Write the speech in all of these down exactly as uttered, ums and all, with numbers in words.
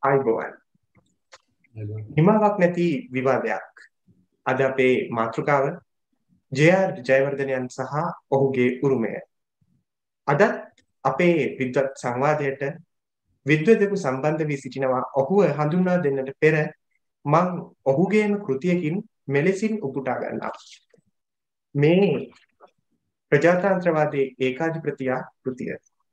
ආයිබෝවන්. නිමාවක් නැති විවාදයක්. අද අපේ මාතෘකාව ජේ ආර් ජයවර්ධනයන් සහ ඔහුගේ උරුමය. අදත් අපේ විද්වත් සංවාදයට විද්වතෙකු සම්බන්ධ වී සිටිනවා. ඔහුව හඳුන්වා දෙන්නට පෙර මම ඔහුගේම කෘතියකින් මෙලෙසින් උපුටා ගන්නවා. මේ ප්‍රජාතන්ත්‍රවාදී ඒකාධිපතිය කෘතිය.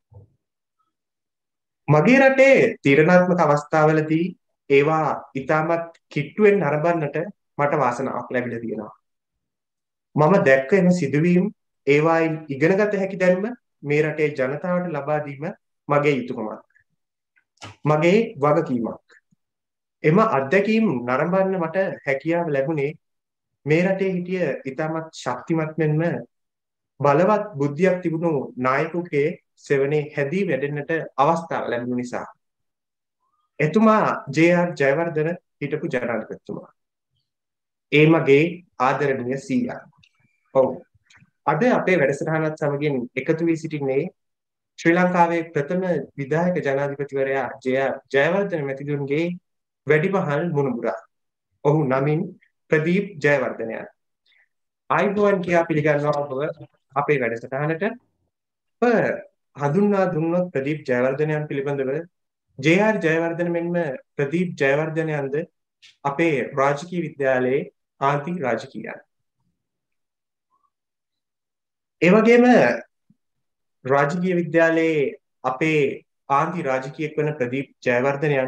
මගේ රටේ තීරණාත්මක අවස්ථාවලදී ඒවා ඉතාමත් කිට්ටුවෙන් නරඹන්නට මට වාසනාවක් ලැබිලා තියෙනවා. මම දැක්ක එම සිදුවීම් ඒවායින් ඉගෙනගත හැකි දැනුම මේ රටේ ජනතාවට ලබා දීම මගේ යුතුකමක්. මගේ වගකීමක්. එම අත්දැකීම් නරඹන්න මට හැකියාව ලැබුණේ මේ රටේ හිටිය ඉතාමත් ශක්තිමත් මෙන්ම බලවත් බුද්ධියක් තිබුණු නායකයෙකුගේ සෙවණේ හැදී වැඩෙන්නට අවස්ථාව ලැබුණු නිසා. එතුමා ජේ ආර් ජයවර්ධන හිටපු ජනාධිපතිතුමා. ඒ මගේ ආදරණීය සීයා. ඔව්. අද අපේ වැඩසටහනත් සමගින් එකතු වී සිටින්නේ ශ්‍රී ලංකාවේ ප්‍රථම විධායක ජනාධිපතිවරයා ජේ ආර් ජයවර්ධන මැතිතුන්ගේ වැඩිමහල් මුණුබුරා. ඔහු නමින් ප්‍රදීප් ජයවර්ධනයන්. ආයිබෝවන් කියා පිළිගන්නවා ඔබ අපේ වැඩසටහනට. ඔබ හඳුන්වා දුන්නොත් ප්‍රදීප් ජයවර්ධනයන් පිළිබඳව ජේ ආර් ජයවර්ධන මෙන්ම ප්‍රදීප් ජයවර්ධනයන්ද අපේ රාජකීය විද්‍යාලයේ ආන්ති රාජකීයයන්. ඒ වගේම රාජකීය විද්‍යාලයේ අපේ ආන්ති රාජකීයෙක් වන ප්‍රදීප් ජයවර්ධනයන්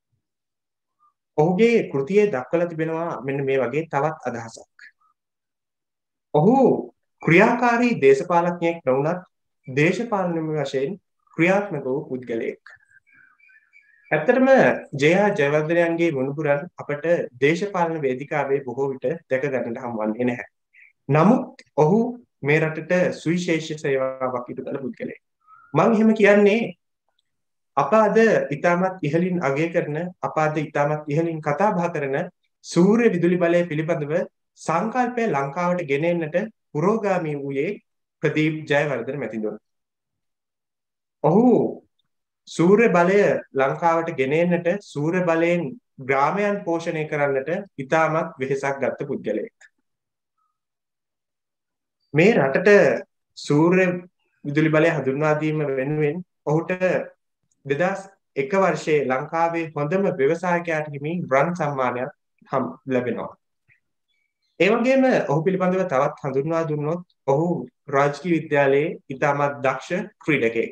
ඔහුගේ කෘතියේ දක්වලා තිබෙනවා මෙන්න මේ වගේ තවත් අදහසක්. ඔහු ක්‍රියාකාරී දේශපාලඥයෙක් නොවුනත් දේශපාලනමය වශයෙන් ක්‍රියාත්මක වූ පුද්ගලයෙක්. ඇත්තටම ජේ ආර් ජයවර්ධනයන්ගේ මුණුබුරන් අපට දේශපාලන වේදිකාවේ බොහෝ විට දැක ගන්නට හම්බවන්නේ නැහැ. නමුත් ඔහු මේ රටට සුවිශේෂී සේවාවක් ඉටු කළ පුද්ගලයෙක්. මම එහෙම කියන්නේ අප අද ඉතාමත් ඉහළින් අගය කරන අප අද ඉතාමත් ඉහළින් කතා බහ කරන සූර්ය විදුලි බලය පිළිබඳව සංකල්පය ලංකාවට ගෙන එන්නට පුරෝගාමී වූයේ ප්‍රදීප් ජයවර්ධන මැතිතුමා. ඔහු සූර්ය බලය ලංකාවට ගෙන එන්නට සූර්ය බලයෙන් ග්‍රාමයන් පෝෂණය කරන්නට ඉතාමත් වෙහෙසක් ගත්ත පුද්ගලයෙක්. මේ රටට සූර්ය විදුලි බලය හඳුන්වා දීම වෙනුවෙන් ඔහුට දෙදහස් එක වර්ෂයේ ලංකාවේ හොඳම ව්‍යවසායකයාට හිමි බ්‍රන් සම්මානයක් හම් ලැබෙනවා. ඒ වගේම ඔහු පිළිබඳව තවත් හඳුන්වා දුන්නොත් ඔහු රාජකීය විද්‍යාලයේ ඉතාමත් දක්ෂ ක්‍රීඩකයෙක්.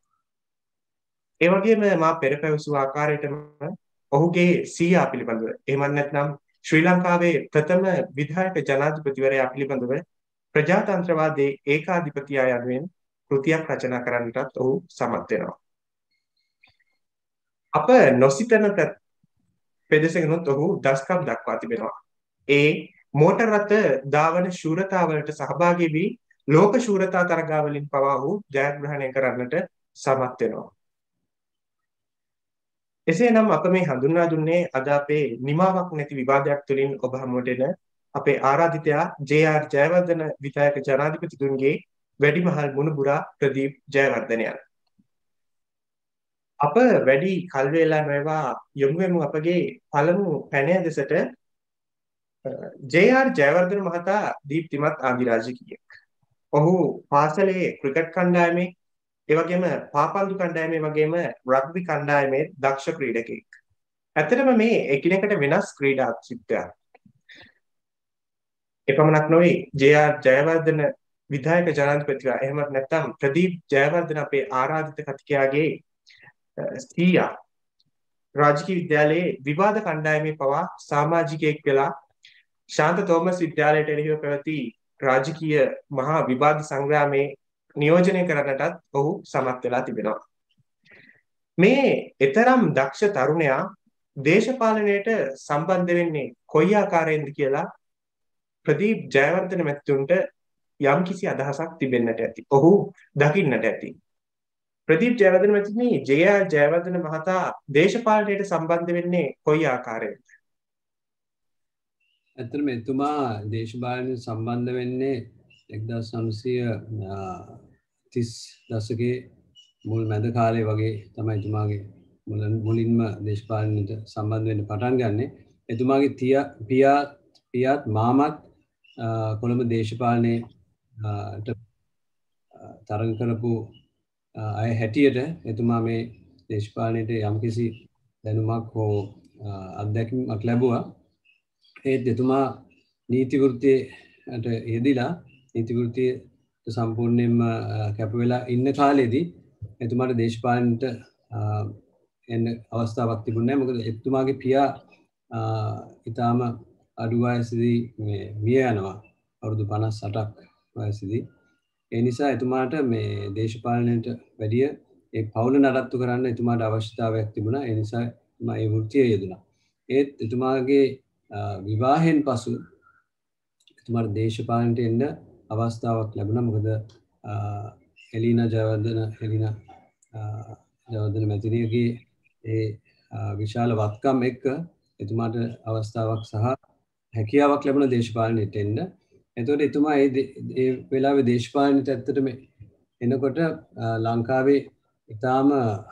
ඒ වගේම මා පෙර පැවසු ආකාරයටම ඔහුගේ සීයා පිළිබඳව එහෙම නැත්නම් ශ්‍රී ලංකාවේ ප්‍රථම විධායක ජනාධිපතිවරයා පිළිබඳව ප්‍රජාතන්ත්‍රවාදී ඒකාධිපතිය යනුවෙන් කෘතියක් රචනා කරන්නටත් ඔහු සමත් වෙනවා. අප නොසිතන පෙදෙසකිනුත් ඔහු දස්කම් දක්වා තිබෙනවා. ඒ මෝටර් රථ ධාවන ශූරතාවලට සහභාගී වී ලෝක ශූරතා තරගාවලින් පවා ඔහු ජයග්‍රහණය කරන්නට සමත් වෙනවා. එසේනම් අප මේ හඳුන්වා දුන්නේ අද අපේ නිමාවක් නැති විවාදයක් තුළින් ඔබ හමුවට එන අපේ ආරාධිතයා ජේ ආර් ජයවර්ධන විධායක ජනාධිපතිතුන්ගේ වැඩිමහල් මුණුබුරා ප්‍රදීප් ජයවර්ධනයන්. අප වැඩි කල් වේලා නොයවා යොමු වෙමු අපගේ පළමු පැනය දෙසට. ජේ ආර් ජයවර්ධන මහතා දීප්තිමත් ආදිරාජකීයෙක්. ඔහු පාසලේ ක්‍රිකට් කණ්ඩායමේ ඒ වගේම පාපන්දු කණ්ඩායමේ වගේම රග්බි කණ්ඩායමේ දක්ෂ ක්‍රීඩකයෙක්. ඇත්තටම මේ එකිනෙකට වෙනස් ක්‍රීඩා චිත්‍රයක්. එපමණක් නොවේ ජේ ආර් ජයවර්ධන විධායක ජනාධිපතිවරයා එහෙමත් නැත්නම් ප්‍රදීප් ජයවර්ධන අපේ ආරාධිත කතිකයාගේ සීයා රාජකීය විද්‍යාලයේ විවාද කණ්ඩායමේ පවා සමාජිකයෙක් වෙලා ශාන්ත තෝමස් විද්‍යාලයට එරෙහිව පැවති රාජකීය මහා විවාද සංග්‍රාමයේ නියෝජනය කරන්නටත් ඔහු සමත් වෙලා තිබෙනවා. මේ ඊතරම් දක්ෂ තරුණයා දේශපාලනයට සම්බන්ධ වෙන්නේ කොයි ආකාරයෙන්ද කියලා ප්‍රදීප් ජයවර්ධන මැතිතුන්ට යම්කිසි අදහසක් තිබෙන්නට ඇති. ඔහු දකින්නට ඇති. ප්‍රදීප් ජයවර්ධන මැතිතුමනි ජේ ආර් ජයවර්ධන මහතා දේශපාලනයට සම්බන්ධ වෙන්නේ කොයි ආකාරයෙන්ද? ඇත්තටම එතුමා දේශපාලනයට සම්බන්ධ වෙන්නේ එක්දාස් නවසිය තිස් දශකයේ මුල් මැද කාලේ වගේ තමයි එතුමාගේ මුලින්ම දේශපාලනයට සම්බන්ධ වෙන්න පටන් ගන්නෙ. එතුමාගේ තියා පියා පියාත් මාමත් කොළඹ දේශපාලනයේ තරඟ කරපු අය හැටියට එතුමා මේ දේශපාලනයට යම්කිසි දැනුමක් හෝ අත්දැකීමක් ලැබුවා. ඒත් එතුමා නීති වෘත්තියට යෙදිලා නීති වෘත්තියට සම්පූර්ණයෙන්ම කැප වෙලා ඉන්න කාලෙදී එතුමාට දේශපාලනයට එන්න අවස්ථාවක් තිබුණේ නැහැ. මොකද එතුමාගේ පියා ඊටාම අඩු වයසේදී මේ මිය යනවා. අවුරුදු පනස් අටක් වයසේදී. ඒ නිසා එතුමාට මේ දේශපාලනයට වැඩිය ඒ පවුල නඩත්තු කරන්න එතුමාට අවශ්‍යතාවයක් තිබුණා. ඒ නිසා එතුමා ඒ වෘත්තියේ යෙදුණා. ඒත් එතුමාගේ විවාහයෙන් පසු එතුමාට දේශපාලනයට එන්න අවස්ථාවක් ලැබුණා. මොකද එලිනා ජයවර්ධන එලිනා ජයවර්ධන මැතිණියගේ ඒ විශාල වත්කම් එක්ක එතුමාට අවස්ථාවක් සහ හැකියාවක් ලැබුණ දේශපාලනයට එන්න. එතකොට එතුමා ඒ ඒ වෙලාවේ දේශපාලනයට ඇත්තටම එනකොට ලංකාවේ ඊටාම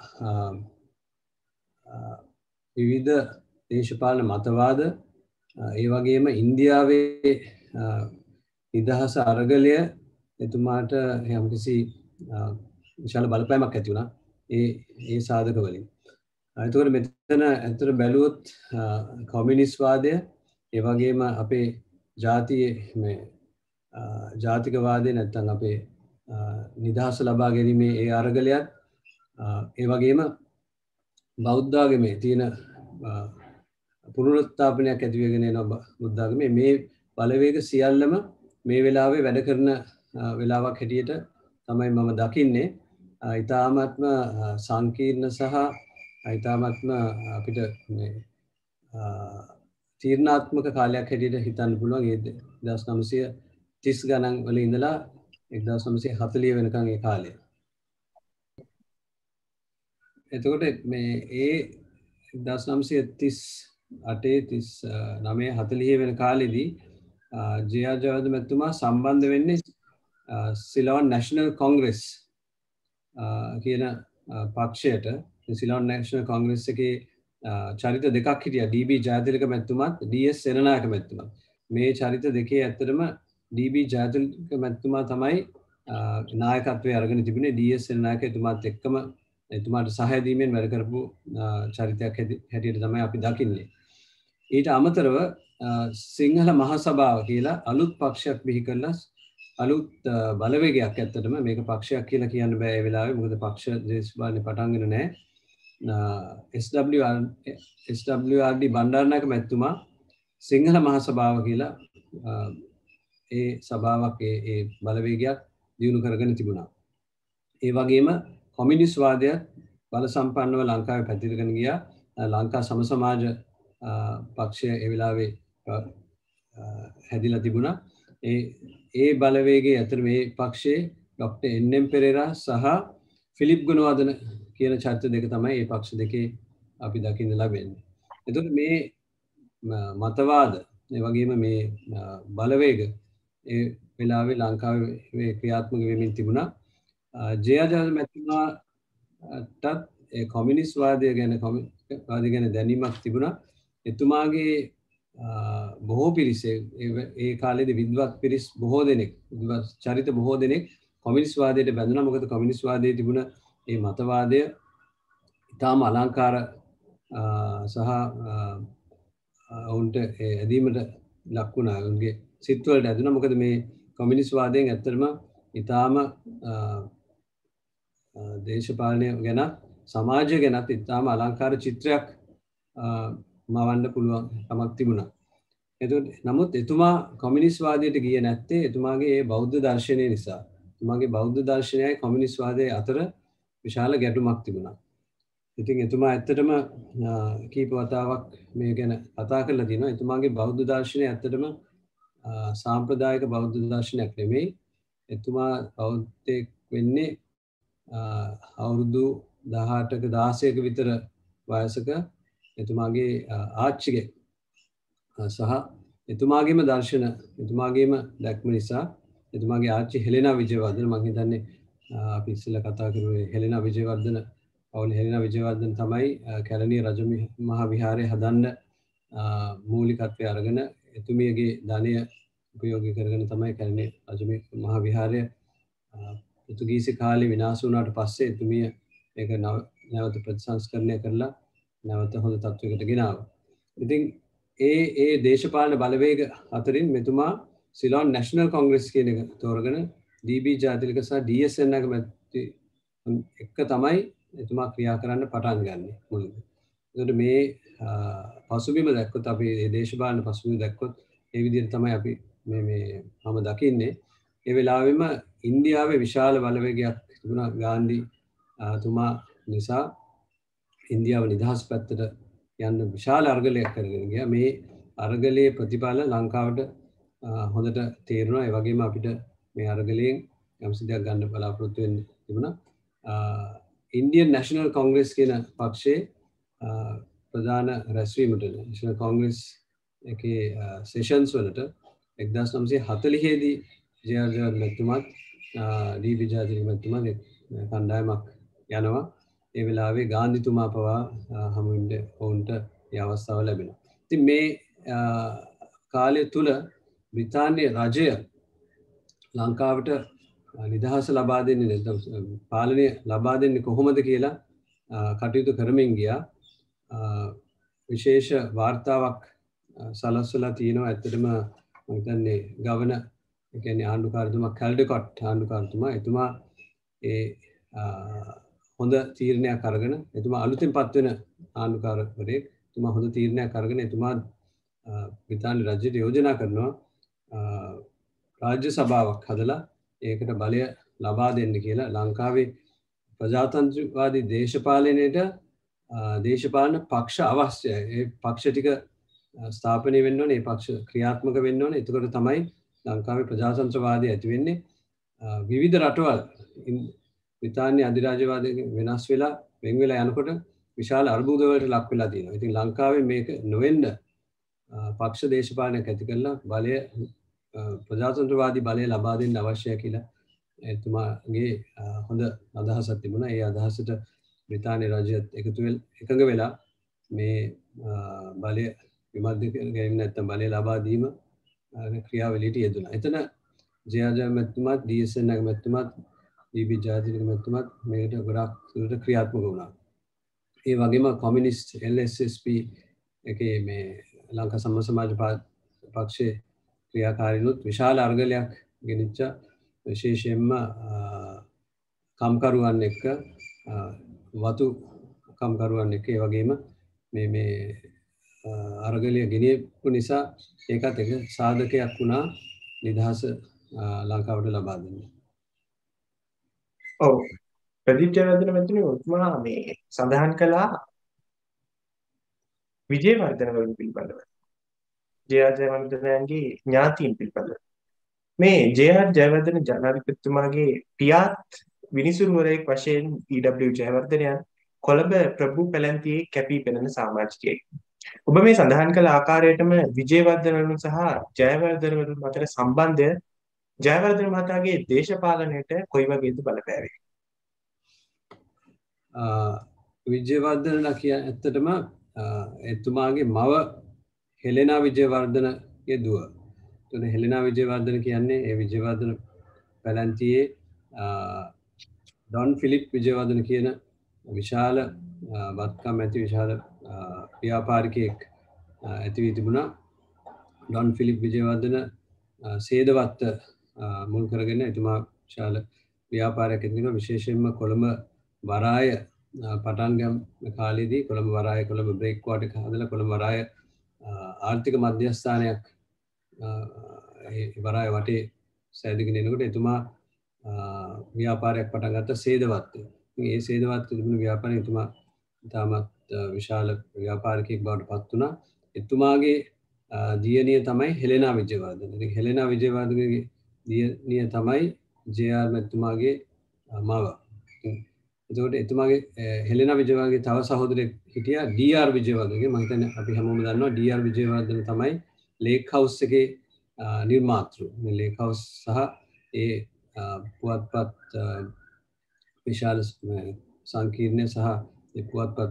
විවිධ දේශපාලන මතවාද ඒ වගේම ඉන්දියාවේ නිදහස අරගලය එතුමාට යම්කිසි විශාල බලපෑමක් ඇති වුණා ඒ ඒ සාධක වලින්. එතකොට මෙතන ඇත්තට බැලුවොත් කොමියුනිස්ට් වාදය ඒ වගේම අපේ ජාතියේ මේ ජාතිකවාදය නැත්නම් අපේ නිදහස ලබා ගැනීමේ ඒ අරගලයත් ඒ වගේම බෞද්ධ ආගමේ තියෙන පුනරුත්ථාපනයක් ඇති වෙගෙන යන බුද්ධ ආගමේ මේ බලවේග සියල්ලම මේ වෙලාවේ වැඩ කරන වෙලාවක් හැටියට තමයි මම දකින්නේ. ඊටාත්ම සංකීර්ණ සහ ඊටාත්ම අපිට මේ තීරණාත්මක කාලයක් හැටියට හිතන්න පුළුවන්. ඒ දහස් නවසිය තිස් ගණන් වල ඉඳලා එක්දාස් නවසිය හතලිහ වෙනකන් ඒ කාලය. එතකොට මේ ඒ එක්දාස් නවසිය තිස් අටේ තිස් නවය හතලිහ වෙන කාලෙදී ජේ.ආර්. ජයවර්ධන මැතිතුමා සම්බන්ධ වෙන්නේ සිලෝන් නැෂනල් කොංග්‍රස් කියන පක්ෂයට. සිලෝන් නැෂනල් කොංග්‍රස් එකේ චරිත දෙකක් හිටියා. ඩී.බී. ජයතිලක මැතිතුමාත් ඩී.එස්. සේනනායක මැතිතුමා. මේ චරිත දෙකේ ඇත්තටම ඩී.බී. ජයතිලක මැතිතුමා තමයි නායකත්වයේ අරගෙන තිබුණේ. ඩී.එස්. සේනනායක එතුමාත් එක්කම එතුමාට සහාය දීමෙන් වැඩ කරපු චරිතයක් හැටියට තමයි අපි දකින්නේ. ඊට අමතරව සිංහල මහසභාව කියලා අලුත් පක්ෂයක් බිහි කරලා අලුත් බලවේගයක් ඇත්තටම මේක පක්ෂයක් කියලා කියන්න බෑ ඒ වෙලාවේ. මොකද පක්ෂ දේශපාලනේ පටන්ගෙන නැහැ. S W R D Bandaranaike මැතිතුමා සිංහල මහසභාව කියලා ඒ සභාවක් ඒ බලවේගයක් දියුණු කරගෙන තිබුණා. ඒ වගේම කොමියුනිස්ට් වාදයත් බල සම්පන්නව ලංකාවේ පැතිරගෙන ගියා. ලංකා සම සමාජ පක්ෂය ඒ වෙලාවේ හැදිලා තිබුණා. ඒ ඒ බලවේගයේ අතර මේ පක්ෂයේ ડોક્ટર එන් එම් පෙරේරා සහ ෆිලිප් ගුණවර්ධන කියන චරිත දෙක තමයි මේ පක්ෂ දෙකේ අපි දකින්න ලැබෙන්නේ. එතකොට මේ මතවාද ඒ වගේම මේ බලවේග ඒ වෙලාවේ ලංකාවේ ක්‍රියාත්මක වෙමින් තිබුණා. ජේ.ආර්. ජයවර්ධන මැතිතුමාටත් ඒ කොමියුනිස්ට් වාදය ගැන කොමියුනිස්ට් වාදය ගැන දැනීමක් තිබුණා. එතුමාගේ බොහෝ පිරිස ඒ කාලේදී විද්වත් පිරිස් බොහෝ දෙනෙක් චරිත බොහෝ දෙනෙක් කොමියුනිස්ට් වාදයට බැඳුණා. මොකද කොමියුනිස්ට් වාදයේ තිබුණ මේ මතවාදය ඉතාම අලංකාර සහ ඔවුන්ට ඇදීමට ලක් වුණා. ඔවුන්ගේ සිත්වලට ඇදුණා. මොකද මේ කොමියුනිස්ට් වාදයෙන් ඇත්තටම ඉතාම දේශපාලනය ගැන සමාජය ගැනත් ඉතාම අලංකාර චිත්‍රයක් මවන්න පුළුවන් කමක් තිබුණා. එතකොට නමුත් එතුමා කොමියුනිස්ට් වාදයට ගියේ නැත්තේ එතුමාගේ ඒ බෞද්ධ දර්ශනය නිසා. එතුමාගේ බෞද්ධ දර්ශනයයි කොමියුනිස්ට් වාදයේ අතර විශාල ගැටුමක් තිබුණා. ඉතින් එතුමා ඇත්තටම කීප වතාවක් මේ ගැන කතා කරලා තියෙනවා. එතුමාගේ බෞද්ධ දර්ශනය ඇත්තටම සාම්ප්‍රදායික බෞද්ධ දර්ශනයක් නෙමෙයි. එතුමා බෞද්ධයෙක් වෙන්නේ අවුරුදු දහඅටක දහසයක විතර වයසක එතුමාගේ ආච්චිගේ සහ එතුමාගේම දර්ශන එතුමාගේම දැක්ම නිසා එතුමාගේ ආච්චි හෙලෙනා විජේවර්ධන මම හිතන්නේ අපි ඉස්සෙල්ලා කතා කරුවේ හෙලෙනා විජේවර්ධන ඔවුන් හෙලනා විජේවර්ධන තමයි කැලණිය රජ මහා විහාරය හදන්න මූලිකත්වය අරගෙන එතුමියගේ ධනය උපයෝගී කරගෙන තමයි කැලණිය රජ මහා විහාරය පෘතුගීසි කාලේ විනාශ වුණාට පස්සේ එතුමිය ඒක නැවත ප්‍රතිසංස්කරණය කරලා නැවත හොඳ තත්වයකට ගෙනාවා. ඉතින් ඒ ඒ දේශපාලන බලවේග අතරින් මෙතුමා සිලෝන් නැෂනල් කොංග්‍රස් කියන එක තෝරගෙන ඩී.බී. ජාතිලක සහ ඩී.එස්.එන් අගමැති එක්ක තමයි එතුමා ක්‍රියා කරන්න පටන් ගන්නෙ මුලින්ම. ඒකට මේ පසුබිම දැක්කොත් අපි මේ දේශපාලන පසුබිම දැක්කොත් ඒ විදිහට තමයි අපි මේ මේ මම දකින්නේ. ඒ වෙලාවෙම ඉන්දියාවේ විශාල බලවේගයක් තිබුණා ගාන්ධි තුමා නිසා ඉන්දියාව නිදහස් පැත්තට යන්න විශාල අරගලයක් කරගෙන ගියා. මේ අරගලයේ ප්‍රතිඵල ලංකාවට හොඳට තේරුණා. ඒ වගේම අපිට මේ අරගලයෙන් යම්සි දෙයක් ගන්න බලාපොරොත්තු වෙන්න තිබුණා. ඉන්දියන් නැෂනල් කොංග්‍රස් කියන පක්ෂයේ ප්‍රධාන රැස්වීමට නැෂනල් කොංග්‍රස් එකේ සෙෂන්ස් වලට එක්දාස් නවසිය හතළිහ දී ජේ.ආර්. ජයවර්ධන මැතිතුමාත් ඩී.බී. ජාතිලක මැතිතුමාත් කණ්ඩායමක් යනවා. ඒ වෙලාවේ ගාන්ධිතුමා පවා හමු වෙන්න ඔවුන්ට මේ අවස්ථාව ලැබෙනවා. ඉතින් මේ කාලය තුල බ්‍රිතාන්‍ය රජය ලංකාවට නිදහස ලබා දෙන්නේ නැත්නම් පාලනය ලබා දෙන්නේ කොහොමද කියලා කටයුතු කරමින් ගියා. විශේෂ වාර්තාවක් සලස්වලා තියෙනවා. ඇත්තටම මම හිතන්නේ ගවර්නර් ඒ කියන්නේ ආණ්ඩුකාරතුමා කැල්ඩකොට් ආණ්ඩුකාරතුමා එතුමා ඒ හොඳ තීරණයක් අරගෙන එතුමා අලුතෙන් පත් වෙන ආණ්ඩුකාරවරයෙක්. එතුමා හොඳ තීරණයක් අරගෙන එතුමා බ්‍රිතාන්‍ය රජයට යෝජනා කරනවා රාජ්‍ය සභාවක් හදලා ඒකට බලය ලබා දෙන්න කියලා. ලංකාවේ ප්‍රජාතන්ත්‍රවාදී දේශපාලනයට දේශපාලන පක්ෂ අවශ්‍යයි. ඒ පක්ෂ ටික ස්ථාපනය වෙන්න ඕනේ. ඒ පක්ෂ ක්‍රියාත්මක වෙන්න ඕනේ. එතකොට තමයි ලංකාවේ ප්‍රජාතන්ත්‍රවාදය ඇති වෙන්නේ. විවිධ රටවල් බ්‍රිතාන්‍ය අධිරාජ්‍යවාදයෙන් වෙනස් වෙලා වෙන් වෙලා යනකොට විශාල අර්බුද වලට ලක් වෙලා තියෙනවා. ඉතින් ලංකාවේ මේක නොවෙන්න පක්ෂ දේශපාලනයක් ඇති කරලා බලය ප්‍රජාතන්ත්‍රවාදී බලය ලබා දෙන්න අවශ්‍යයි කියලා එතුමාගේ හොඳ අදහසක් තිබුණා. ඒ අදහසට බ්‍රිතාන්‍ය රජයත් එකතු වෙලා එකඟ වෙලා මේ බලය විමර්ධනය කිරීම නැත්නම් බලය ලබා දීම ක්‍රියාවලියට යෙදුණා. එතන ජේ.ආර්. ජයවර්ධන මැතිතුමාත් ඩී.එස්.එන් අගමැතිතුමාත් ඩී.බී. ජාතිලක මැතිතුමාත් මේකට ගොඩාක් දුරට ක්‍රියාත්මක වුණා. ඒ වගේම communist L S S P එකේ මේ ලංකා සම්ම සමාජ පක්ෂයේ ක්‍රියාකාරීනුත් විශාල අරගලයක් ගෙනිච්ච විශේෂයෙන්ම කම්කරුවන් එක්ක වතු කම්කරුවන් එක්ක ඒ වගේම මේ මේ අරගලය ගෙනියපු නිසා ඒකත් එක සාධකයක් වුණා නිදහස ලංකාවට ලබා දෙන්න. ඔව් ප්‍රදීප් ජයවර්ධන මැතිතුමනි ඔබතුමා මේ සඳහන් කළා විජේවර්ධන වරුන් පිළිබඳව. ජේ.ආර්. ජයවර්ධනගේ ඥාතීන් පිළිබඳව. මේ ජේ.ආර්. ජයවර්ධන ජනාධිපතිතුමාගේ පියාත් විනිසුරුවරයෙක් වශයෙන් ඊ.ඩබ්ලිව්. ජයවර්ධනයන් කොළඹ ප්‍රභූ පැලැන්තියේ කැපී පෙනෙන සමාජිකයෙක්. ඔබ මේ සඳහන් කළ ආකාරයටම විජේවර්ධන වරුන් සහ ජයවර්ධන වරුන් අතර සම්බන්ධය ජයවර්ධන මහතාගේ දේශපාලනයට කොයි වගේද බලපෑවේ? විජේවර්ධන කිය ඇත්තටම එතුමාගේ මව හෙලෙනා විජේවර්ධනගේ දුව. එතකොට හෙලෙනා විජේවර්ධන කියන්නේ ඒ විජේවර්ධන පැලැන්තියේ ඩොන් ෆිලිප් විජේවර්ධන කියන විශාල වත්කම් ඇති විශාල ව්‍යාපාරිකයෙක් ඇති වී තිබුණා. ඩොන් ෆිලිප් විජේවර්ධන සේදවත්ත මුල් කරගෙන එතුමා විශාල ව්‍යාපාරයක් ඇති වෙනවා. විශේෂයෙන්ම කොළඹ වරාය පටන් ගම් කාලේදී කොළඹ වරාය කොළඹ බ්‍රේක් වාටර් එක හදලා කොළඹ වරාය ආර්ථික මධ්‍යස්ථානයක් ඒ වරාය වටේ සෑදගෙන එනකොට එතුමා ව්‍යාපාරයක් පටන් ගත්ත සේදවත්තේ. ඉතින් ඒ සේදවත්තේ තිබුණු ව්‍යාපාරය එතුමා ඉතාමත් විශාල ව්‍යාපාරිකයෙක් බවට පත් වුණා. එතුමාගේ දියණිය තමයි හෙලෙනා විජේවර්ධන. ඉතින් හෙලෙනා විජේවර්ධනගේ දියණිය තමයි ජේ.ආර්. මැතිතුමාගේ මව. එතකොට එතුමාගේ හෙලෙනා විජේවර්ධනගේ තව සහෝදරයෙක් හිටියා ඩී.ආර්. විජේවර්ධනගේ. මම හිතන්නේ අපි හැමෝම දන්නවා ඩී.ආර්. විජේවර්ධන තමයි ලේක් හවුස් එකේ නිර්මාතෘ. මේ ලේක් හවුස් සහ ඒ පුවත්පත් විශාල සංකීර්ණය සහ ඒ පුවත්පත්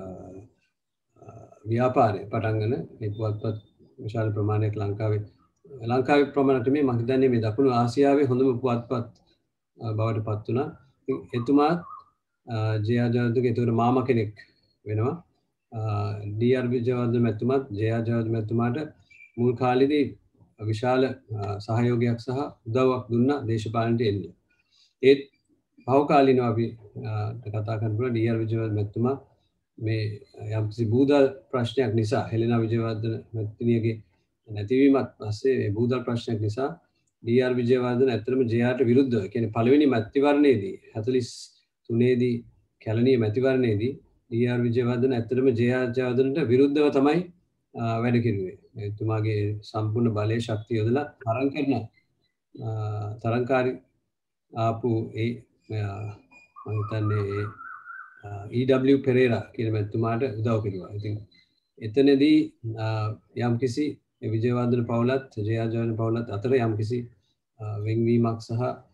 ව්‍යාපාරය පටන් ගන්න මේ පුවත්පත් විශාල ප්‍රමාණයක් ලංකාවේ ලංකාවේ ප්‍රමාණයට මේ මම හිතන්නේ මේ දකුණු ආසියාවේ හොඳම පුවත්පත් බවට පත් වුණා. එතුමා ජේ.ආර්. ජයවර්ධනගේ ඒතර මාමා කෙනෙක් වෙනවා. ඩී.ආර්. විජයවර්ධන මැතිතුමාත් ජේ.ආර්. ජයවර්ධන මැතිතුමාට මුල් කාලේදී විශාල සහයෝගයක් සහ උදව්වක් දුන්නා දේශපාලනයට එන්න. ඒත් භවකාලීනව අපි කතා කරනකොට ඩී.ආර්. විජයවර්ධන මැතිතුමා මේ යම්කිසි බූදල් ප්‍රශ්නයක් නිසා හෙලෙනා විජයවර්ධන මැතිණියගේ නැතිවීමත් පස්සේ මේ බූදල් ප්‍රශ්නයක් නිසා ඩී.ආර්. විජයවර්ධන ඇත්තටම ජේ.ආර්.ට විරුද්ධව කියන්නේ පළවෙනි මැතිවරණයේදී හතළිස් තුනේ දී කැලණිය මැතිවරණයේදී ඩී.ආර්. විජයවර්ධන ඇත්තටම ජේ.ආර්. ජයවර්ධනට විරුද්ධව තමයි වැඩ කෙරුවේ. එතුමාගේ සම්පූර්ණ බලයේ ශක්තිය යොදලා තරං කරන තරංකාරී ආපු ඒ මම හිතන්නේ ඊ.ඩබ්ලිව්. පෙරේරා කියන මැතිතුමාට උදව් කෙරුවා. ඉතින් එතනදී යම්කිසි විජයවර්ධන පවුලත් ජේ.ආර්. ජයවර්ධන පවුලත් අතර යම්කිසි වෙන්වීමක් සහ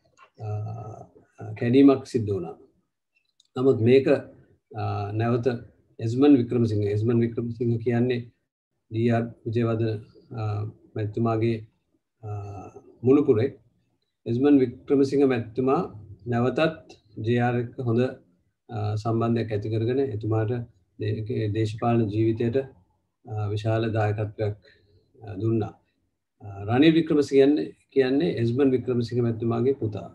කැඩීමක් සිද්ධ වුණා. නමුත් මේක නැවත එස්මන් වික්‍රමසිංහ එස්මන් වික්‍රමසිංහ කියන්නේ ඩී.ආර්. විජයවර්ධන මැතිතුමාගේ මුණුපුරේ. එස්මන් වික්‍රමසිංහ මැතිතුමා නැවතත් ජේ.ආර්. එක්ක හොඳ සම්බන්ධයක් ඇති කරගෙන එතුමාට දේශපාලන ජීවිතයට විශාල දායකත්වයක් දුන්නා. රනිල් වික්‍රමසිංහ කියන්නේ එස්මන් වික්‍රමසිංහ මැතිතුමාගේ පුතා.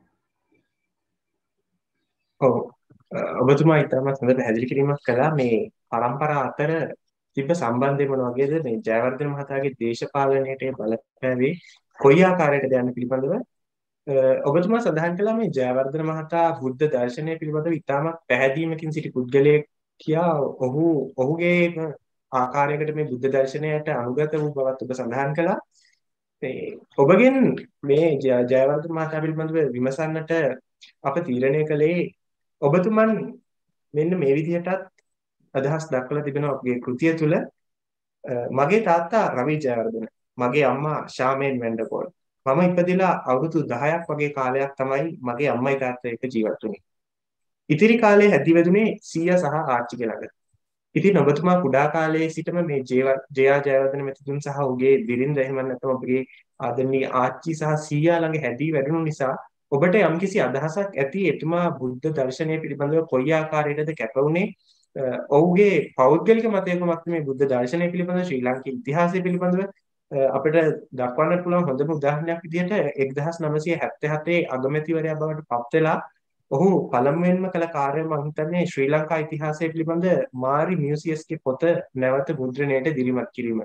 ඔව්. ඔබතුමා ඉතාමත් හොඳ පැහැදිලි කිරීමක් කළා මේ පරම්පරා අතර තිබ්බ සම්බන්ධය මොන වගේද මේ ජයවර්ධන මහතාගේ දේශපාලනයට බලපෑවේ කොයි ආකාරයකද යන පිළිබඳව ඔබතුමා සඳහන් කළා මේ ජයවර්ධන මහතා බුද්ධ දර්ශනය පිළිබඳව ඉතාමත් පැහැදීමකින් සිටි පුද්ගලයෙක් කියා ඔහු ඔහුගේ ආකාරයකට මේ බුද්ධ දර්ශනයට අනුගත වූ බවත් ඔබ සඳහන් කළා. ඒ ඔබගෙන් මේ ජයවර්ධන මහතා පිළිබඳව විමසන්නට අප තීරණය කළේ ඔබතුමන් මෙන්න මේ විදිහටත් අදහස් දක්වලා තිබෙනවා අපගේ කෘතිය තුළ. මගේ තාත්තා රවි ජයවර්ධන, මගේ අම්මා ශාමේන් වෙන්ඩපෝල්. මම ඉපදිලා අවුරුදු දහයක් වගේ කාලයක් තමයි මගේ අම්මයි තාත්තයි එක්ක ජීවත් වුනේ. ඉතිරි කාලේ හැදි වැදුනේ සීයා සහ ආච්චිගේ ළඟ. ඉතින් ඔබතුමා කුඩා කාලයේ සිටම මේ ජේ.ආර්. ජයවර්ධන මැතිතුන් සහ ඔහුගේ බිරිඳ එහෙම නැත්නම් ඔබගේ ආදරණීය ආච්චි සහ සීයා ළඟ හැදී වැඩුණු නිසා ඔබට යම්කිසි අදහසක් ඇති එතුමා බුද්ධ දර්ශනය පිළිබඳව කොයි ආකාරයකටද කැප වුණේ. ඔහුගේ පෞද්ගලික මතය කොමක්ද මේ බුද්ධ දර්ශනය පිළිබඳව ශ්‍රී ලංකේ ඉතිහාසය පිළිබඳව අපිට දක්වන්න පුළුවන් හොඳම උදාහරණයක් විදිහට එක්දහස් නවසිය හැත්තෑ හතේ අගමැතිවරයා බවට පත් වෙලා ඔහු පළමුවෙන්ම කළ කාර්යය මම හිතන්නේ ශ්‍රී ලංකා ඉතිහාසය පිළිබඳ මාරි මියුසියස්ගේ පොත නැවත මුද්‍රණයට දිරිමත් කිරීම.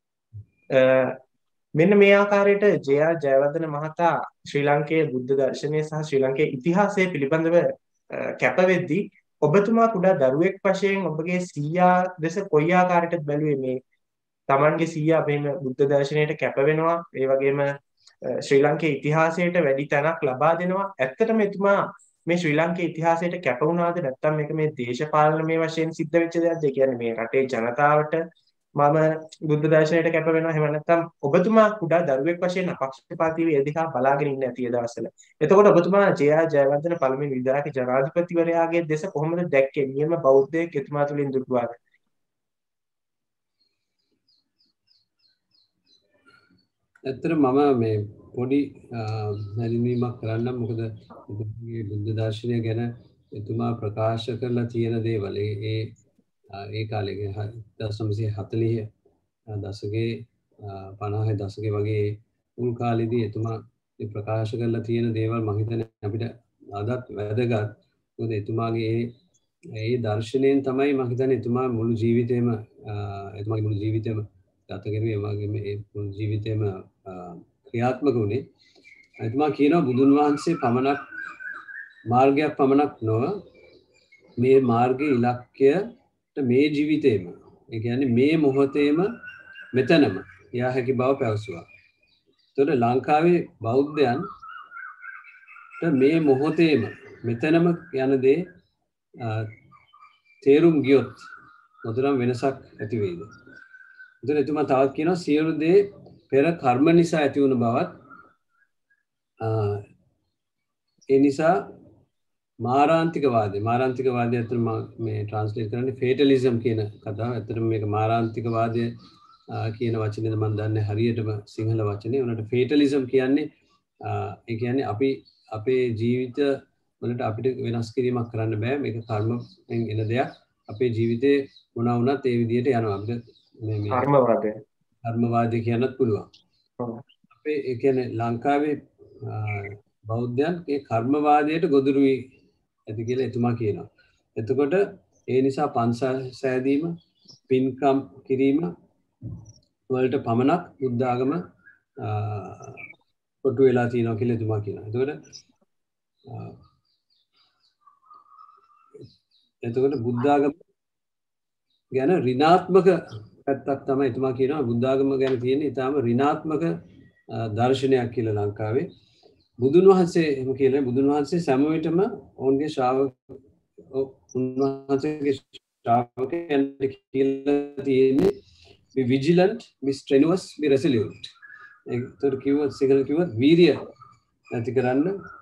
මෙන්න මේ ආකාරයට ජේ.ආර්. ජයවර්ධන මහතා ශ්‍රී ලංකයේ බුද්ධ දර්ශනය සහ ශ්‍රී ලංකයේ ඉතිහාසය පිළිබඳව කැප වෙද්දී ඔබතුමා කුඩා දරුවෙක් වශයෙන් ඔබගේ සීයා දෙස කොයි ආකාරයටද බැලුවේ මේ තමන්ගේ සීයා මෙහෙම බුද්ධ දර්ශනයට කැප වෙනවා ඒ වගේම ශ්‍රී ලංකයේ ඉතිහාසයට වැඩි තැනක් ලබා දෙනවා. ඇත්තටම එතුමා මේ ශ්‍රී ලංකයේ ඉතිහාසයට කැප වුණාද නැත්නම් මේක මේ දේශපාලනමය වශයෙන් සිද්ධ වෙච්ච දෙයක්ද? ඒ කියන්නේ මේ රටේ ජනතාවට මම බුද්ධ දර්ශනයට කැප වෙනවා එහෙම නැත්නම් ඔබතුමා කුඩා දරුවෙක් වශයෙන් අපක්ෂපාතීව ඒ දිහා බලාගෙන ඉන්න ඇති ඒ දවස්වල. එතකොට ඔබතුමා ජේ.ආර්. ජයවර්ධන පළමුවෙනි විධායක ජනාධිපතිවරයාගේ දෙස කොහොමද දැක්කේ? නියම බෞද්ධයෙක් එතුමා තුළින් දුටුවාද? ඇත්තට මම මේ පොඩි හැඳින්වීමක් කරන්නම්. මොකද මේ බුද්ධ දර්ශනය ගැන එතුමා ප්‍රකාශ කරලා තියෙන දේවල් ඒ ඒ කාලේ එක්දහස් නවසිය හතළිහ දශකයේ පනහේ දශකයේ වගේ මුල් කාලෙදී එතුමා ප්‍රකාශ කරලා තියෙන දේවල් මම හිතන්නේ අපිට අදත් වැදගත්. මොකද එතුමාගේ ඒ දර්ශනයෙන් තමයි මම හිතන්නේ එතුමා මුළු ජීවිතේම එතුමාගේ මුළු ජීවිතේම ගත කෙරුවේ වගේ මේ මුළු ජීවිතේම ක්‍රියාත්මක වුණේ. එතුමා කියනවා බුදුන් වහන්සේ පමණක් මාර්ගයක් පමණක් නොව මේ මාර්ගයේ ඉලක්කයට මේ ජීවිතේම ඒ කියන්නේ මේ මොහොතේම මෙතනම යා හැකි බව පැවසුවා. එතකොට ලංකාවේ බෞද්ධයන්ට මේ මොහොතේම මෙතනම යන දේ තේරුම් ගියොත් මොතරම් වෙනසක් ඇති වෙයිද? එතකොට එතුමා තවත් කියනවා සියලු දේ පෙර කර්ම නිසා ඇති වුණ බවත් ඒ නිසා මාරාන්තිකවාදය මාරාන්තිකවාදය ඇත්තටම මේ ට්‍රාන්ස්ලේට් කරන්නේ ෆේටලිසම් කියන කතාව. ඇත්තටම මේක මාරාන්තිකවාදය කියන වචනේද මම දන්නේ හරියටම සිංහල වචනේ. උනට ෆේටලිසම් කියන්නේ ඒ කියන්නේ අපි අපේ ජීවිත වලට අපිට වෙනස් කිරීමක් කරන්න බෑ. මේක කර්මයෙන් එන දෙයක්. අපේ ජීවිතේ මොනවා වුණත් ඒ විදිහට යනවා. අපිට මේ මේ කර්මවාදය කර්මවාදී කියන්නත් පුළුවන්. ඔව්. අපේ ඒ කියන්නේ ලංකාවේ බෞද්ධයන් ඒ කර්මවාදයට ගොදුරු වී ඇති කියලා එතුමා කියනවා. එතකොට ඒ නිසා පන්සල් සෑදීම, පින්කම් කිරීම වලට පමණක් බුද්ධ ආගම කොටු වෙලා තියෙනවා කියලා එතුමා කියනවා. එතකොට එතකොට බුද්ධ ආගම ගැන ඍණාත්මක පැත්තක් තමයි එතුමා කියනවා. බුද්ධ ආගම ගැන තියෙන ඊටාම ඍණාත්මක දර්ශනයක් කියලා ලංකාවේ. බුදුන් වහන්සේ එහෙම කියලා බුදුන් වහන්සේ සෑම විටම ඔවුන්ගේ ශ්‍රාවක උන්වහන්සේගේ ශ්‍රාවකයන් කියලා තියෙන්නේ be vigilant, be strenuous, be resolute. ඒතර කිව්වොත් සිංහල කිව්වොත් වීරිය නැති කරන්න,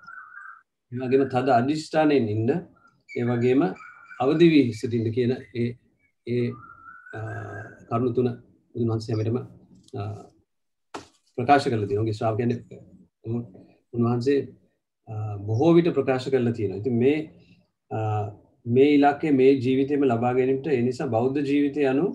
ඒ වගේම තද අධිෂ්ඨානයෙන් ඉන්න, ඒ වගේම අවදි වී සිටින්න කියන ඒ ඒ කරුණු තුන බුදුන් වහන්සේ හැමදෙම ප්‍රකාශ කරලා තියෙනවා. ඔහුගේ ශ්‍රාවකයන් උන්වහන්සේ බොහෝ විට ප්‍රකාශ කරලා තියෙනවා. ඉතින් මේ මේ ඉලක්කය මේ ජීවිතේම ලබා ගැනීමට ඒ නිසා බෞද්ධ ජීවිතය anu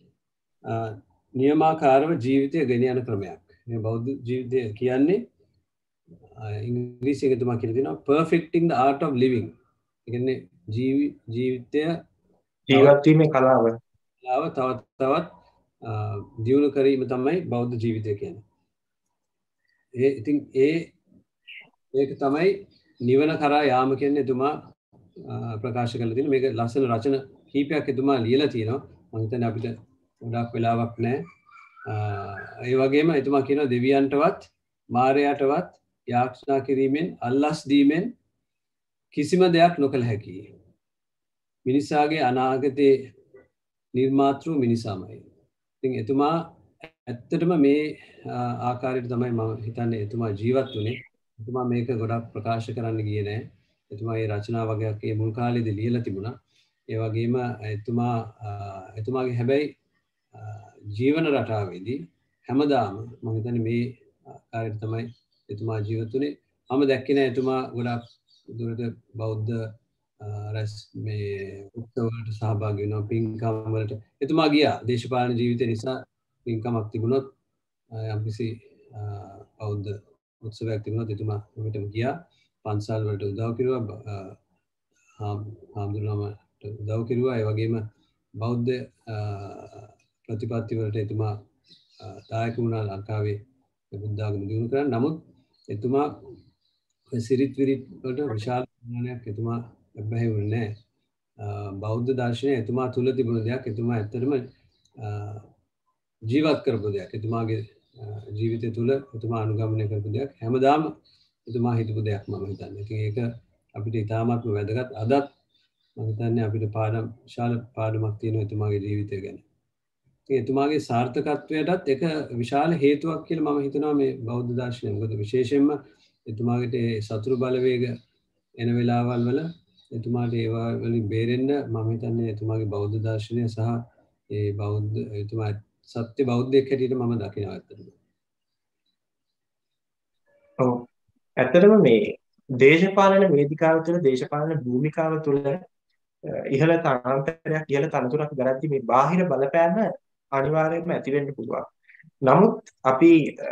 නියමාකාරව ජීවිතය ගෙන යන ක්‍රමයක්. මේ බෞද්ධ ජීවිතය කියන්නේ ඉංග්‍රීසියෙන් තුමා කියලා තියෙනවා perfecting the art of living. ඒ කියන්නේ ජීවිතය ජීවත් වීමේ කලාව. කලාව තවත් තවත් දියුණු කිරීම තමයි බෞද්ධ ජීවිතය කියන්නේ. ඒ ඉතින් ඒ ඒක තමයි නිවන කරා යාම කියන්නේ එතුමා ප්‍රකාශ කරලා තියෙන. මේක ලස්සන රචන කීපයක් එතුමා ලියලා තියෙනවා. මම හිතන්නේ අපිට ගොඩක් වෙලාවක් නැහැ. ඒ වගේම එතුමා කියනවා දෙවියන්ටවත් මාරයාටවත් යාඥා කිරීමෙන් අල්ලස් දීමෙන් කිසිම දෙයක් නොකළ හැකියි. මිනිසාගේ අනාගතේ නිර්මාතෘ මිනිසාමයි. ඉතින් එතුමා ඇත්තටම මේ ආකාරයට තමයි මම හිතන්නේ එතුමා ජීවත් වුණේ. එතුමා මේක ගොඩක් ප්‍රකාශ කරන්න ගියේ නැහැ. එතුමා මේ රචනා වගේක් ඒ මුල් කාලේදී ලියලා තිබුණා. ඒ වගේම එතුමා එතුමාගේ හැබැයි ජීවන රටාවේදී හැමදාම මම හිතන්නේ මේ ආකාරයට තමයි එතුමා ජීවත් වුණේ. මම දැක්කේ නැහැ එතුමා ගොඩක් දුරට බෞද්ධ රැස් මේ උත්සව වලට සහභාගී වෙනවා, පින්කම් වලට. එතුමා ගියා දේශපාලන ජීවිතය නිසා පින්කමක් තිබුණොත් යම්කිසි බෞද්ධ උත්සවයක් තිබුණොත් එතුමා මෙතන ගියා. පන්සල් වලට උදව් කෙරුවා, හාමුදුරුවන්ට උදව් කෙරුවා. ඒ වගේම බෞද්ධ ප්‍රතිපත්ති වලට එතුමා දායක වුණා ලංකාවේ බුද්ධ ආගම දියුණු කරන්න. නමුත් එතුමා සිරිත් විරිත් වලට විශාල ප්‍රමාණයක් එතුමා බැහැ වුණේ නැහැ. බෞද්ධ දර්ශනය එතුමා තුල තිබුණ දෙයක්. එතුමා ඇත්තටම ජීවත් කරපු දෙයක්. එතුමාගේ ජීවිතය තුළ එතුමා අනුගමනය කරපු දෙයක්. හැමදාම එතුමා හිතපු දෙයක් මම හිතන්නේ. ඉතින් ඒක අපිට ඉතාමත්ම වැදගත්. අදත් මම හිතන්නේ අපිට පාඩම් විශාල පාඩමක් තියෙනවා එතුමාගේ ජීවිතය ගැන. ඉතින් එතුමාගේ සාර්ථකත්වයටත් එක විශාල හේතුවක් කියලා මම හිතනවා මේ බෞද්ධ දර්ශනය. මොකද විශේෂයෙන්ම එතුමාගේ සතුරු බලවේග එන වෙලාවල් වල එතුමාට ඒවා වලින් බේරෙන්න මම හිතන්නේ එතුමාගේ බෞද්ධ දර්ශනය සහ ඒ බෞද්ධ එතුමා සත්‍ය බෞද්ධයෙක් හැටියට මම දකිනවා ඇත්තටම. ඔව්. ඇත්තටම මේ දේශපාලන වේදිකාව තුළ දේශපාලන භූමිකාව තුළ ඉහළ තාන්තරයක් ඉහළ තනතුරක් ගරද්දී මේ බාහිර බලපෑම අනිවාර්යයෙන්ම ඇති වෙන්න පුළුවන්. නමුත් අපි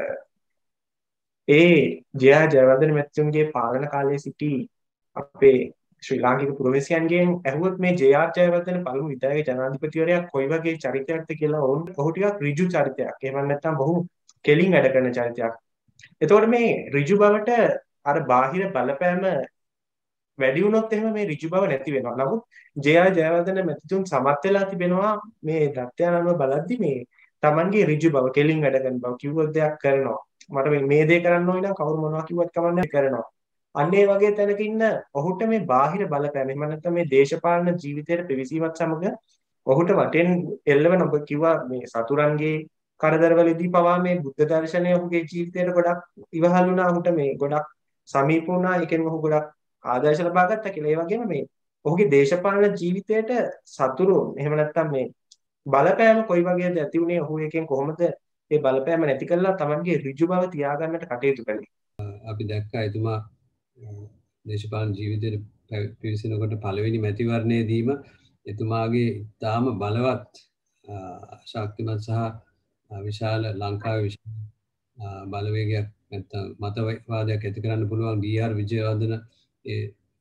ඒ ජයා ජයවර්ධන මැතිතුන්ගේ පාලන කාලයේ සිටි අපේ ශ්‍රී ලාංකික පුරවැසියන්ගෙන් ඇහුවොත් මේ ජේ.ආර්. ජයවර්ධන පළමු විධායක ජනාධිපතිවරයා කොයි වගේ චරිතයක්ද කියලා ඔවුන් ඔහු ටිකක් ඍජු චරිතයක්. එහෙම නැත්නම් බොහෝ කෙලින් වැඩ කරන චරිතයක්. එතකොට මේ ඍජු බවට අර බාහිර බලපෑම වැඩි වුණොත් එහෙම මේ ඍජු බව නැති වෙනවා. නමුත් ජේ.ආර්. ජයවර්ධන මැතිතුන් සමත් වෙලා තිබෙනවා මේ දත්තයන් අනුව බලද්දි මේ Tamanගේ ඍජු බව, කෙලින් වැඩ කරන බව, කිව්වොත් දෙයක් කරනවා. මට මේ මේ දේ කරන්න ඕන නම් කවුරු මොනවා කිව්වත් කමන්නේ කරනවා. අන්න ඒ වගේ තැනක ඉන්න ඔහුට මේ බාහිර බලපෑම එහෙම නැත්නම් මේ දේශපාලන ජීවිතයේ පිවිසීමත් සමග ඔහුට වටෙන් එල්ලවෙන ඔබ කිව්වා මේ සතුරන්ගේ කරදරවලදී පවා මේ බුද්ධ දර්ශනය ඔහුගේ ජීවිතයට ගොඩක් ඉවහල් වුණා. ඔහුට මේ ගොඩක් සමීප වුණා. ඒකෙන් ඔහු ගොඩක් ආදර්ශ ලබා ගත්තා කියලා. ඒ වගේම මේ ඔහුගේ දේශපාලන ජීවිතයට සතුරු එහෙම නැත්නම් මේ බලපෑම කොයි වගේද ඇති උනේ ඔහු එකෙන් කොහොමද ඒ බලපෑම නැති කරලා තමන්ගේ ඍජු බව තියාගන්නට කටයුතු කළේ. අපි දැක්කා එතුමා දේශපාලන ජීවිතයට පිවිසෙනකොට පළවෙනි මැතිවරණයේදීම එතුමාගේ ඉතාම බලවත් ශක්තිමත් සහ විශාල ලංකාවේ විශාල බලවේගයක් නැත්නම් මතවාදයක් ඇති කරන්න පුළුවන් ඩී ආර් විජේවර්ධන ඒ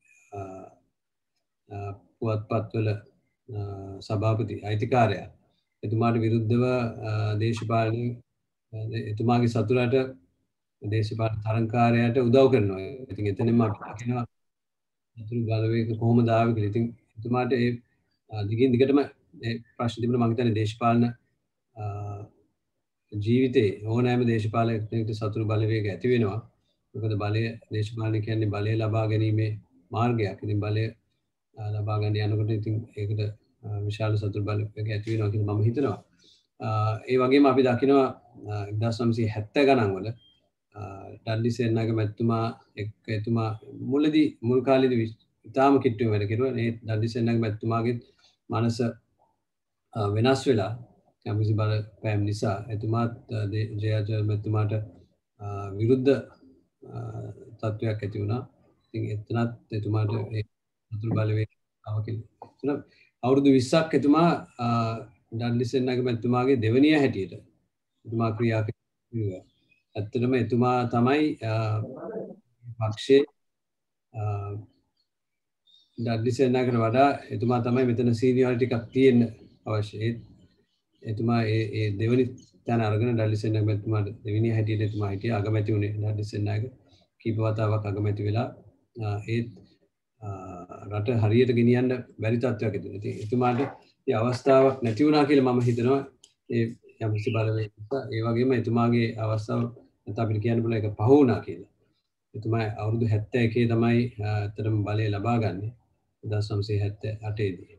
පුවත්පත්වල සභාපති අයිතිකාරයා එතුමාට විරුද්ධව දේශපාලන එතුමාගේ සතුරට දේශපාලන තරංකාරයට උදව් කරනවා. ඉතින් එතනම අපි කියනවා සතුරු බලවේග කොහොමද ආවේ කියලා. ඉතින් එතුමාට ඒ දිගින් දිගටම ඒ ප්‍රශ්න තිබුණා. මම හිතන්නේ දේශපාලන ජීවිතේ ඕනෑම දේශපාලකයෙකුට සතුරු බලවේග ඇති වෙනවා. මොකද බලය දේශපාලන කියන්නේ බලය ලබා ගැනීමේ මාර්ගයක්. ඉතින් බලය ලබා ගන්න යනකොට ඉතින් ඒකට විශාල සතුරු බලවේග ඇති වෙනවා කියලා මම හිතනවා. ඒ වගේම අපි දකිනවා එක්දාස් නවසිය හැත්තෑ ගණන් වල ඩඩ්ලි සේනානායක මැතිතුමා එක්ක එතුමා මුලදී මුල් කාලේදී ඉතාම කිට්ටුවෙන් වැඩ කෙරුවා. ඒ ඩඩ්ලි සේනානායක මැතිතුමාගේ මනස වෙනස් වෙලා කැමති බලපෑම් නිසා එතුමාත් ජයාජ මැතිතුමාට විරුද්ධ තත්ත්වයක් ඇති වුණා. ඉතින් එතනත් එතුමාට ඒ සතුරු බලවේග ආවකින් අවුරුදු විස්සක් එතුමා ඩඩ්ලි සේනානායක මැතිතුමාගේ දෙවනිය හැටියට එතුමා ක්‍රියා කළා. ඇත්තටම එතුමා තමයි පක්ෂයේ ඩඩ්ලි සේනානායකට වඩා එතුමා තමයි මෙතන සීනියරිටි එකක් තියෙන්න අවශ්‍ය. එතුමා ඒ ඒ දෙවනි තැන අරගෙන ඩඩ්ලි සේනානායක මැතිතුමාට දෙවෙනි හැටියට එතුමා හිටියා. අගමැති වුණේ ඩඩ්ලි සේනානායක කීප වතාවක් අගමැති වෙලා ඒත් රට හරියට ගෙනියන්න බැරි තත්ත්වයක් ඇති වුණා. ඉතින් එතුමාට ඒ අවස්ථාවක් නැති වුණා කියලා මම හිතනවා. ඒ යම්කිසි බලවේග නිසා. ඒ වගේම එතුමාගේ අවස්ථාව නැත්නම් අපිට කියන්න පුළුවන් ඒක පහ වුණා කියලා. එතුමා අවුරුදු හැත්තෑ එකේ තමයි ඇත්තටම බලය ලබා ගන්නේ. එක්දාස් නවසිය හැත්තෑ අටේ දී.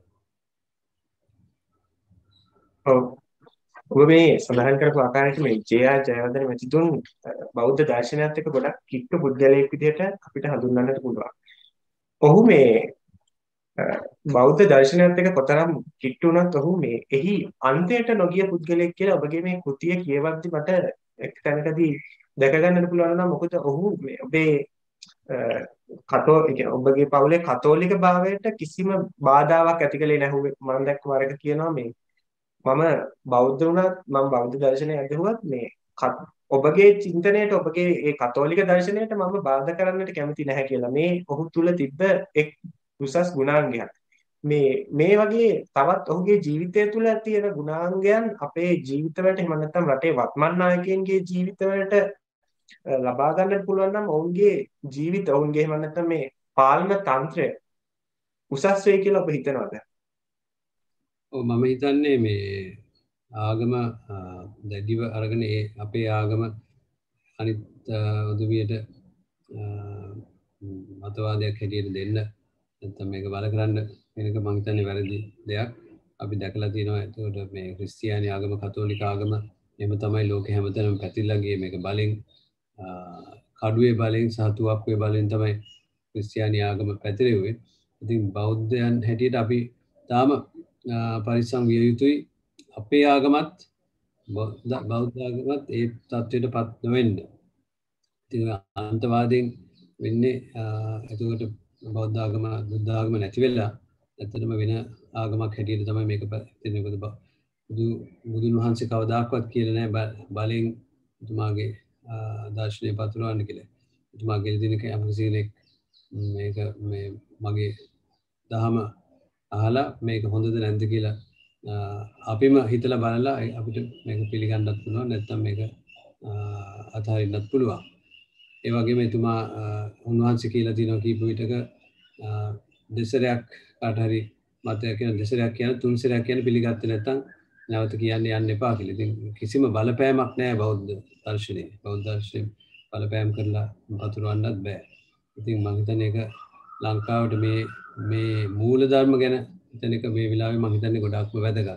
ඔව්. ඔබ මේ සඳහන් කරපු ආකාරයට මේ ජේ.ආර්. ජයවර්ධන මැතිතුන් බෞද්ධ දර්ශනයත් එක්ක ගොඩක් කිට්ටු පුද්ගලයෙක් විදිහට අපිට හඳුන්වන්නට පුළුවන්. ඔහු මේ බෞද්ධ දර්ශනයත් එක්ක කොතරම් කිට්ටු වුණත් ඔහු මේ එහි අන්තයට නොගිය පුද්ගලයෙක් කියලා ඔබගේ මේ කෘතිය කියවද්දි මට එක් තැනකදී දැක ගන්නට පුළුවන් නම් මොකද ඔහු මේ ඔබේ කතෝ ඔබගේ පවුලේ කතෝලික භාවයට කිසිම බාධාවක් ඇති කළේ නැහැ. මම දැක්ක වරක කියනවා මේ මම බෞද්ධ වුණත් මම බෞද්ධ දර්ශනය ඇදහුවත් මේ ඔබගේ චින්තනයට ඔබගේ ඒ කතෝලික දර්ශනයට මම බාධා කරන්නට කැමති නැහැ කියලා. මේ ඔහු තුල තිබ්බ එක් උසස් ගුණාංගයක්. මේ මේ වගේ තවත් ඔහුගේ ජීවිතය තුළ තියෙන ගුණාංගයන් අපේ ජීවිතවලට එහෙම නැත්නම් රටේ වත්මන් නායකයන්ගේ ජීවිතවලට ලබා ගන්නට පුළුවන් නම් ඔවුන්ගේ ජීවිත ඔවුන්ගේ එහෙම නැත්නම් මේ පාලන තන්ත්‍රය උසස් වෙයි කියලා ඔබ හිතනවද? ඔව් මම හිතන්නේ මේ ආගම දැඩිව අරගෙන ඒ අපේ ආගම අනිත් උදවියට මතවාදයක් හැටියට දෙන්න නැත්නම් මේක බල කරන්න වෙනක මම හිතන්නේ වැරදි දෙයක්. අපි දැකලා තියෙනවා ඒකට මේ ක්‍රිස්තියානි ආගම කතෝලික ආගම එහෙම තමයි ලෝකෙ හැමතැනම පැතිරලා ගියේ. මේක බලෙන් කඩුවේ බලෙන් සහ තුවක්කුවේ බලෙන් තමයි ක්‍රිස්තියානි ආගම පැතිරෙන්නේ. ඉතින් බෞද්ධයන් හැටියට අපි තාම පරිස්සම් විය යුතුයි. අපේ ආගමත් බෞද්ධ ආගමත් ඒ තත්ත්වයට පත් නොවෙන්න. ඉතින් අන්තවාදයෙන් වෙන්නේ එතකොට බෞද්ධ ආගම බුද්ධ ආගම නැති වෙලා ඇත්තටම වෙන ආගමක් හැටියට තමයි මේක පැතිරෙන්නේ. මොකද බුදු බුදුන් වහන්සේ කවදාකවත් කියලා නැහැ බලෙන් එතුමාගේ දර්ශනය පතුරවන්න කියලා. එතුමාගේ දිනක යම්කිසිලෙක් මේක මේ මගේ දහම අහලා මේක හොඳද නැද්ද කියලා අපිම හිතලා බලලා අපිට මේක පිළිගන්නත් පුළුවන් නැත්නම් මේක අතහරින්නත් පුළුවන්. ඒ වගේම එතුමා උන්වහන්සේ කියලා තියෙනවා කීප විටක දෙසරයක් කාට හරි මතයක් කියන දෙසරයක් කියන තුන් සරයක් කියන පිළිගත්තේ නැත්නම් නැවත කියන්න යන්න එපා කියලා. ඉතින් කිසිම බලපෑමක් නැහැ බෞද්ධ දර්ශනයේ. බෞද්ධ දර්ශනය බලපෑම් කරලා පතුරවන්නත් බෑ. ඉතින් මම හිතන්නේ ඒක ලංකාවට මේ මේ මූල ධර්ම ගැන හිතන එක මේ වෙලාවේ මම හිතන්නේ ගොඩාක්ම වැදගත්.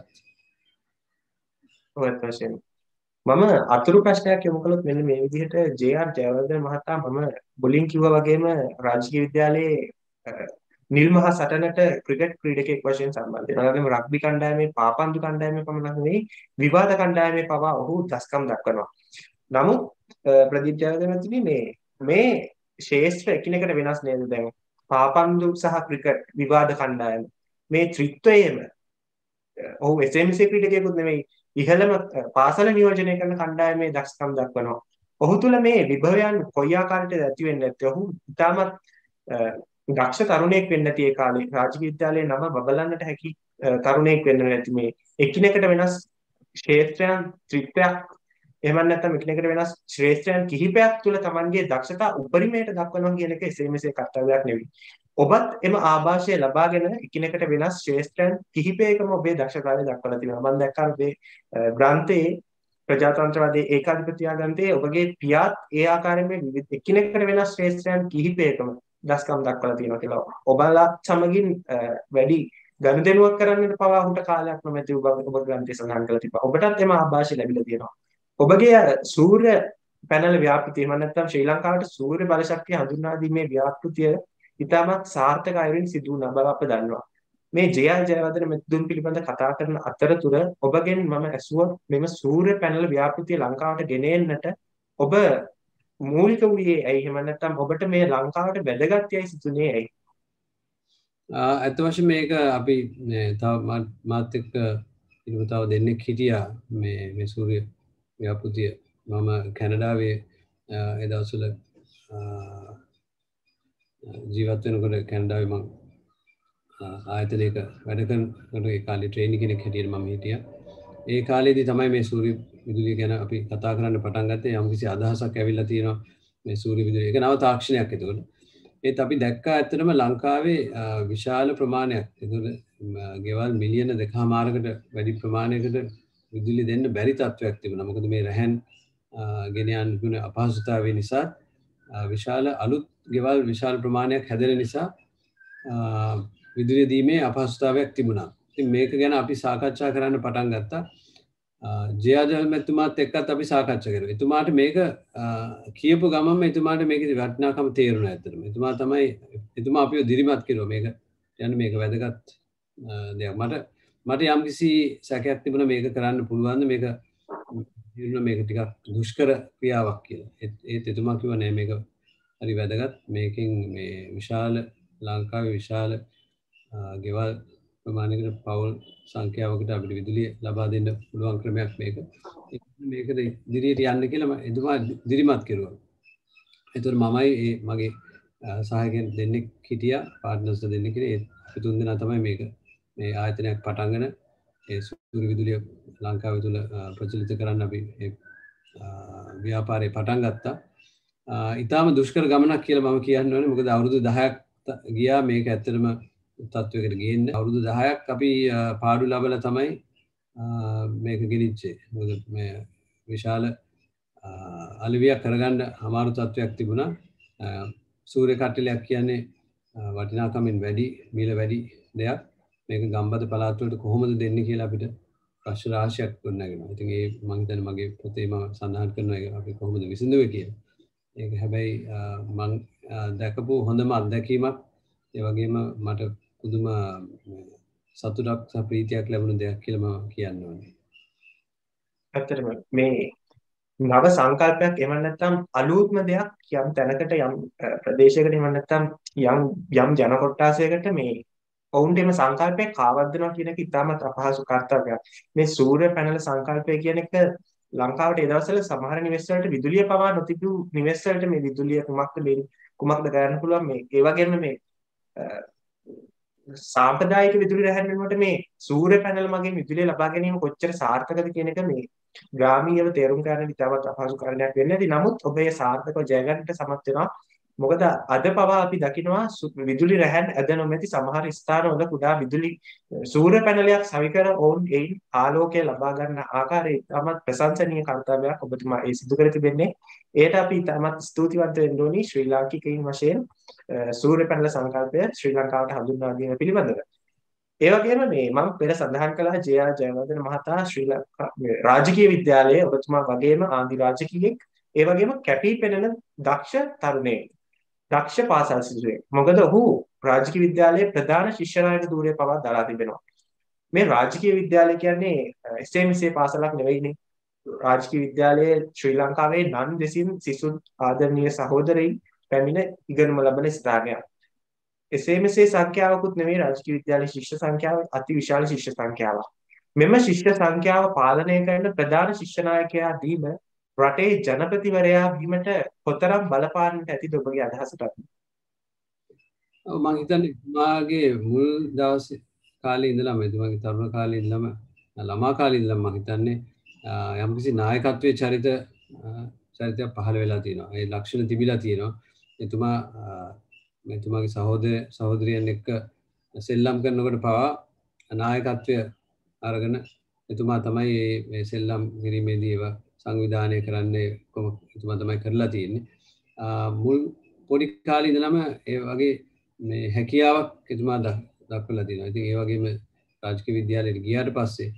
ඔයත් වශයෙන් මම අතුරු ප්‍රශ්නයක් යොමු කළොත් මෙන්න මේ විදිහට ජේ.ආර්. ජයවර්ධන මහතා මම මුලින් කිව්වා වගේම රාජකීය විද්‍යාලයේ නිල් මහ සටනට ක්‍රිකට් ක්‍රීඩකයෙක් වශයෙන් සම්බන්ධ වෙනවා. ඒ වගේම රග්බි කණ්ඩායමේ පාපන්දු කණ්ඩායමේ පමණක් නෙවෙයි විවාද කණ්ඩායමේ පවා ඔහු දස්කම් දක්වනවා. නමුත් ප්‍රදීප් ජයවර්ධන මේ මේ ශේෂ්ත්‍ර එකිනෙකට වෙනස් නේද? දැන් පාපන්දු සහ ක්‍රිකට් විවාද කණ්ඩායම මේ ත්‍රිත්වයේම ඔහු එස් එම් සී ක්‍රීඩකයෙකුත් නෙවෙයි ඉහළම පාසල නියෝජනය කරන කණ්ඩායමේ දක්ෂකම් දක්වනවා. ඔහු තුල මේ විභවයන් කොයි ආකාරයකටද ඇති වෙන්නේ නැත්තේ? ඔහු ඉතාමත් දක්ෂ තරුණයෙක් වෙන්න නැති ඒ කාලේ රාජකීය විද්‍යාලයේ නම බබලන්නට හැකි තරුණයෙක් වෙන්න නැති මේ එකිනෙකට වෙනස් ක්ෂේත්‍රයන් ත්‍රිත්වයක් එහෙම නැත්නම් එකිනෙකට වෙනස් ශ්‍රේෂ්ඨයන් කිහිපයක් තුල Tamanගේ දක්ෂතා උපරිමයට දක්වනවා කියන එක එසේ මෙසේ කර්තව්‍යයක් නෙවෙයි. ඔබත් එම ආభాෂය ලබාගෙන එකිනෙකට වෙනස් ශ්‍රේෂ්ඨයන් කිහිපයකම ඔබේ දක්ෂතාවය දක්වලා තියෙනවා. මම දැක්කා මේ ග්‍රන්ථයේ ප්‍රජාතන්ත්‍රවාදී ඒකාධිපත්‍ය ග්‍රන්ථයේ ඔබගේ පියාත් ඒ ආකාරයෙන්ම එකිනෙකට වෙනස් ශ්‍රේෂ්ඨයන් කිහිපයකම දස්කම් දක්වලා තියෙනවා කියලා. ඔබලා සමගින් වැඩි ගනුදෙනුවක් කරන්නට පවා උන්ට කාලයක් නොමැති ඔබ ඔබ ග්‍රන්ථයේ සඳහන් කරලා තිබා. ඔබටත් එම ආభాෂය ලැබිලා තියෙනවා. ඔබගේ සූර්ය පැනල ව්‍යාපෘතිය එහෙම නැත්නම් ශ්‍රී ලංකාවට සූර්ය බල ශක්තිය හඳුන්වා දීමේ ව්‍යාපෘතිය ඉතාමත් සාර්ථක අයුරින් සිදු වුණා බව අප දන්නවා. මේ ජේ ආර් ජයවර්ධන මෙතුන් පිළිබඳ කතා කරන අතරතුර ඔබගෙන් මම ඇසුවා මෙම සූර්ය පැනල ව්‍යාපෘතිය ලංකාවට ගෙන එන්නට ඔබ මූලික වූයේ ඇයි? එහෙම නැත්නම් ඔබට මේ ලංකාවට වැදගත් යයි සිතුනේ ඇයි? අත වශයෙන් මේක අපි තව මාත් එක්ක ඉතින් තව දෙන්නෙක් හිටියා මේ මේ සූර්ය ව්‍යාපෘතිය මම කැනඩාවේ ඒ දවස්වල ජීවත් වෙනකොට කැනඩාවේ මම ආයතනයක වැඩ කරනකොට ඒ කාලේ ට්‍රේනින් කෙනෙක් හැටියට මම හිටියා. ඒ කාලේදී තමයි මේ සූර්ය විදුලිය ගැන අපි කතා කරන්න පටන් ගත්තේ. යම්කිසි අදහසක් ඇවිල්ලා තියෙනවා මේ සූර්ය විදුලිය. ඒක නව තාක්ෂණයක් ඒතකොට. ඒත් අපි දැක්කා ඇත්තටම ලංකාවේ විශාල ප්‍රමාණයක් ඒතකොට ගෙවල් මිලියන දෙකමාරකට වැඩි ප්‍රමාණයකට විදුලිය දෙන්න බැරි තත්ත්වයක් තිබුණා. මොකද මේ රැහන් ගෙන යන්න ගුණ අපහසුතාවය නිසා විශාල අලුත් ගෙවල් විශාල ප්‍රමාණයක් හැදෙන නිසා විදුලිය දීමේ අපහසුතාවයක් තිබුණා. ඉතින් මේක ගැන අපි සාකච්ඡා කරන්න පටන් ගත්තා. ජේ ආර් ජයවර්ධනතුමාත් එක්කත් අපි සාකච්ඡා කරුවා. එතුමාට මේක කියපු ගමන්ම එතුමාට මේකේ වටිනාකම තේරුණා ඇත්තටම. එතුමා තමයි එතුමා අපිව දිරිමත් කරුවා මේක යන්නේ මේක වැදගත් දෙයක්. මට මට යම්කිසි සැකයක් තිබුණා මේක කරන්න පුළුවන්ද මේක ඉන්න මේක ටිකක් දුෂ්කර ක්‍රියාවක් කියලා. ඒත් එතුමා කිව්වා නෑ මේක හරි වැදගත්. මේකෙන් මේ විශාල ලංකාවේ විශාල ගෙවල් ප්‍රමාණයකට පවුල් සංඛ්‍යාවකට අපිට විදුලිය ලබා දෙන්න පුළුවන් ක්‍රමයක් මේක. මේකද ඉදිරියට යන්න කියලා එතුමා දිරිමත් කෙරුවා. ඒතර මමයි ඒ මගේ සහායකයන් දෙන්නෙක් හිටියා පාර්ට්නර්ස් දෙන්නෙක් හිටියේ. ඒ තුන් දෙනා තමයි මේක මේ ආයතනයක් පටන්ගෙන ඒ සූර්ය විදුලිය ලංකාවේ තුල ප්‍රචලිත කරන්න අපි ඒ ව්‍යාපාරේ පටන් ගත්තා. ඊටාම දුෂ්කර ගමනක් කියලා මම කියන්න ඕනේ. මොකද අවුරුදු දහයක් ගියා මේක ඇත්තටම තත්වයකට ගේන්න. අවුරුදු දහයක් අපි පාඩු ලබලා තමයි මේක ගෙනිච්චේ. මොකද මේ විශාල අලෙවියක් කරගන්න අමාරු තත්වයක් තිබුණා. සූර්ය කට්ටලයක් කියන්නේ වටිනාකමින් වැඩි, මිල වැඩි දෙයක්. මේක ගම්බද පළාත් වලට කොහොමද දෙන්නේ කියලා අපිට ප්‍රශ්න රාශියක් ගොඩනගෙනවා. ඉතින් ඒ මම හිතන්නේ මගේ පොතේ මම සඳහන් කරනවා ඒක අපි කොහොමද විසඳුවේ කියලා. ඒක හැබැයි මම දැකපු හොඳම අත්දැකීමක්. ඒ වගේම මට පුදුම සතුටක් සහ ප්‍රීතියක් ලැබුණ දෙයක් කියලා මම කියන්න ඕනේ. ඇත්තටම මේ නව සංකල්පයක් එහෙම නැත්නම් අලුත්ම දෙයක් යම් තැනකට යම් ප්‍රදේශයකට එහෙම නැත්නම් යම් යම් ජන කොට්ටාසයකට මේ ඔවුන්ට එම සංකල්පයක් කාවද්දනවා කියන එක ඉතාමත් අපහසු කාර්යයක්. මේ සූර්ය පැනල සංකල්පය කියන එක ලංකාවට ඒ දවස්වල සමහර නිවෙස් වලට විදුලිය පවා නොතිබු නිවෙස් වලට මේ විදුලිය කුමක්ද මේ කුමක්ද ගන්න පුළුවන් මේ ඒ වගේම මේ සාම්ප්‍රදායික විදුලි රැහැන් වෙනුවට මේ සූර්ය පැනල මගින් විදුලිය ලබා ගැනීම කොච්චර සාර්ථකද කියන එක මේ ග්‍රාමීයව තේරුම් ගන්න ඉතාමත් අපහසු කාරණයක් වෙන්නේ නැති. නමුත් ඔබ ඒ සාර්ථකව ජය ගන්නට සමත් වෙනවා. මොකද අද පවා අපි දකිනවා විදුලි රැහැන් ඇද නොමැති සමහර ස්ථානවල කුඩා විදුලි සූර්ය පැනලයක් සවිකර ඔවුන් එයින් ආලෝකය ලබා ගන්න ආකාරය ඉතාමත් ප්‍රශංසනීය කර්තව්‍යයක් ඔබතුමා ඒ සිදු කර තිබෙන්නේ. ඒට අපි ඉතාමත් ස්තුතිවන්ත වෙන්න ඕනි ශ්‍රී ලාංකිකයින් වශයෙන් සූර්ය පැනල සංකල්පය ශ්‍රී ලංකාවට හඳුන්වා දීම පිළිබඳව. ඒ වගේම මේ මම පෙර සඳහන් කළා ජේ ආර් ජයවර්ධන මහතා ශ්‍රී ලංකා රාජකීය විද්‍යාලයේ ඔබතුමා වගේම ආන්දි රාජකීයෙක් ඒ වගේම කැපී පෙනෙන දක්ෂ තරුණයෙක්. දක්ෂ පාසල් සිසුවෙක්. මොකද ඔහු රාජකීය විද්‍යාලයේ ප්‍රධාන ශිෂ්‍ය නායක ධූරය පවා දරා තිබෙනවා. මේ රාජකීය විද්‍යාලය කියන්නේ එසේ මෙසේ පාසලක් නෙවෙයිනේ. රාජකීය විද්‍යාලයේ ශ්‍රී ලංකාවේ නන් දෙසින් සිසු ආදරණීය සහෝදරයින් පැමිණ ඉගෙනුම ලබන ස්ථානයක්. එසේ මෙසේ සංඛ්‍යාවකුත් නෙවෙයි රාජකීය විද්‍යාලයේ ශිෂ්‍ය සංඛ්‍යාව අති විශාල ශිෂ්‍ය සංඛ්‍යාවක්. මෙම ශිෂ්‍ය සංඛ්‍යාව පාලනය කරන ප්‍රධාන ශිෂ්‍ය නායකයා දීම රටේ ජනපතිවරයා වීමට කොතරම් බලපාන්නට ඇතිද ඔබගේ අදහසට? ඔව් මම හිතන්නේ මාගේ මුල් දවසේ කාලේ ඉඳලම එතුමාගේ තරුණ කාලේ ඉඳලම ළමා කාලේ ඉඳලම මම හිතන්නේ යම්කිසි නායකත්වයේ චරිත චරිතයක් පහළ වෙලා තියෙනවා. ඒ ලක්ෂණ තිබිලා තියෙනවා. එතුමා එතුමාගේ සහෝදර සහෝදරියන් එක්ක සෙල්ලම් කරනකොට පවා නායකත්වය අරගෙන එතුමා තමයි මේ සෙල්ලම් කිරීමේදී ඒවා සංවිධානය කරන්නේ කොහොම එතුමා තමයි කරලා තියෙන්නේ. මුල් පොඩි කාලේ ඉඳලම ඒ වගේ මේ හැකියාවක් එතුමා දක්වලා තියෙනවා. ඉතින් ඒ වගේම රාජකීය විද්‍යාලයට ගියාට පස්සේ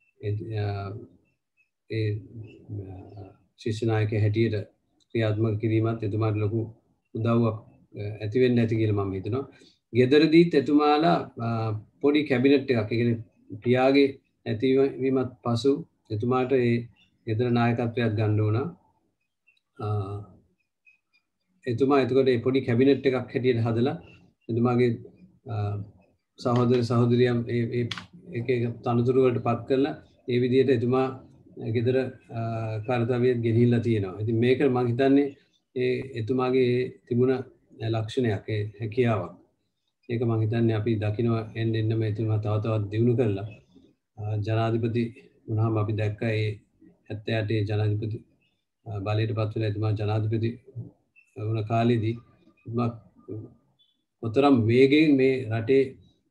ඒ ශිෂ්‍ය නායකයා හැටියට ක්‍රියාත්මක කිරීමත් එතුමාට ලොකු උදව්වක් ඇති වෙන්න ඇති කියලා මම හිතනවා. ගෙදරදීත් එතුමාලා පොඩි කැබිනට් එකක්, ඒ කියන්නේ පියාගේ ඇතිවීමත් පසු එතුමාට ඒ ගෙදර නායකත්වයක් ගන්න වුණා. එතුමා එතකොට ඒ පොඩි කැබිනට් එකක් හැටියට හදලා එතුමාගේ සහෝදර සහෝදරියන් ඒ එක එක තනතුරු වලට පත් කරලා ඒ විදිහට එතුමා ගෙදර කාර්යතාවියත් ගෙනිහිල්ලා තියෙනවා. ඉතින් මේක මම හිතන්නේ ඒ එතුමාගේ තිබුණ ලක්ෂණයක්, ඒ හැකියාවක්. ඒක මම හිතන්නේ අපි දකිනවා එන්න එන්නම එතුමා තව තවත් දියුණු කරලා ජනාධිපති වුණාම අපි දැක්කා ඒ හැත්තෑ අටේ ජනාධිපති බලයට පත් වෙලා එතුමා ජනාධිපති වුණ කාලෙදී කොතරම් වේගයෙන් මේ රටේ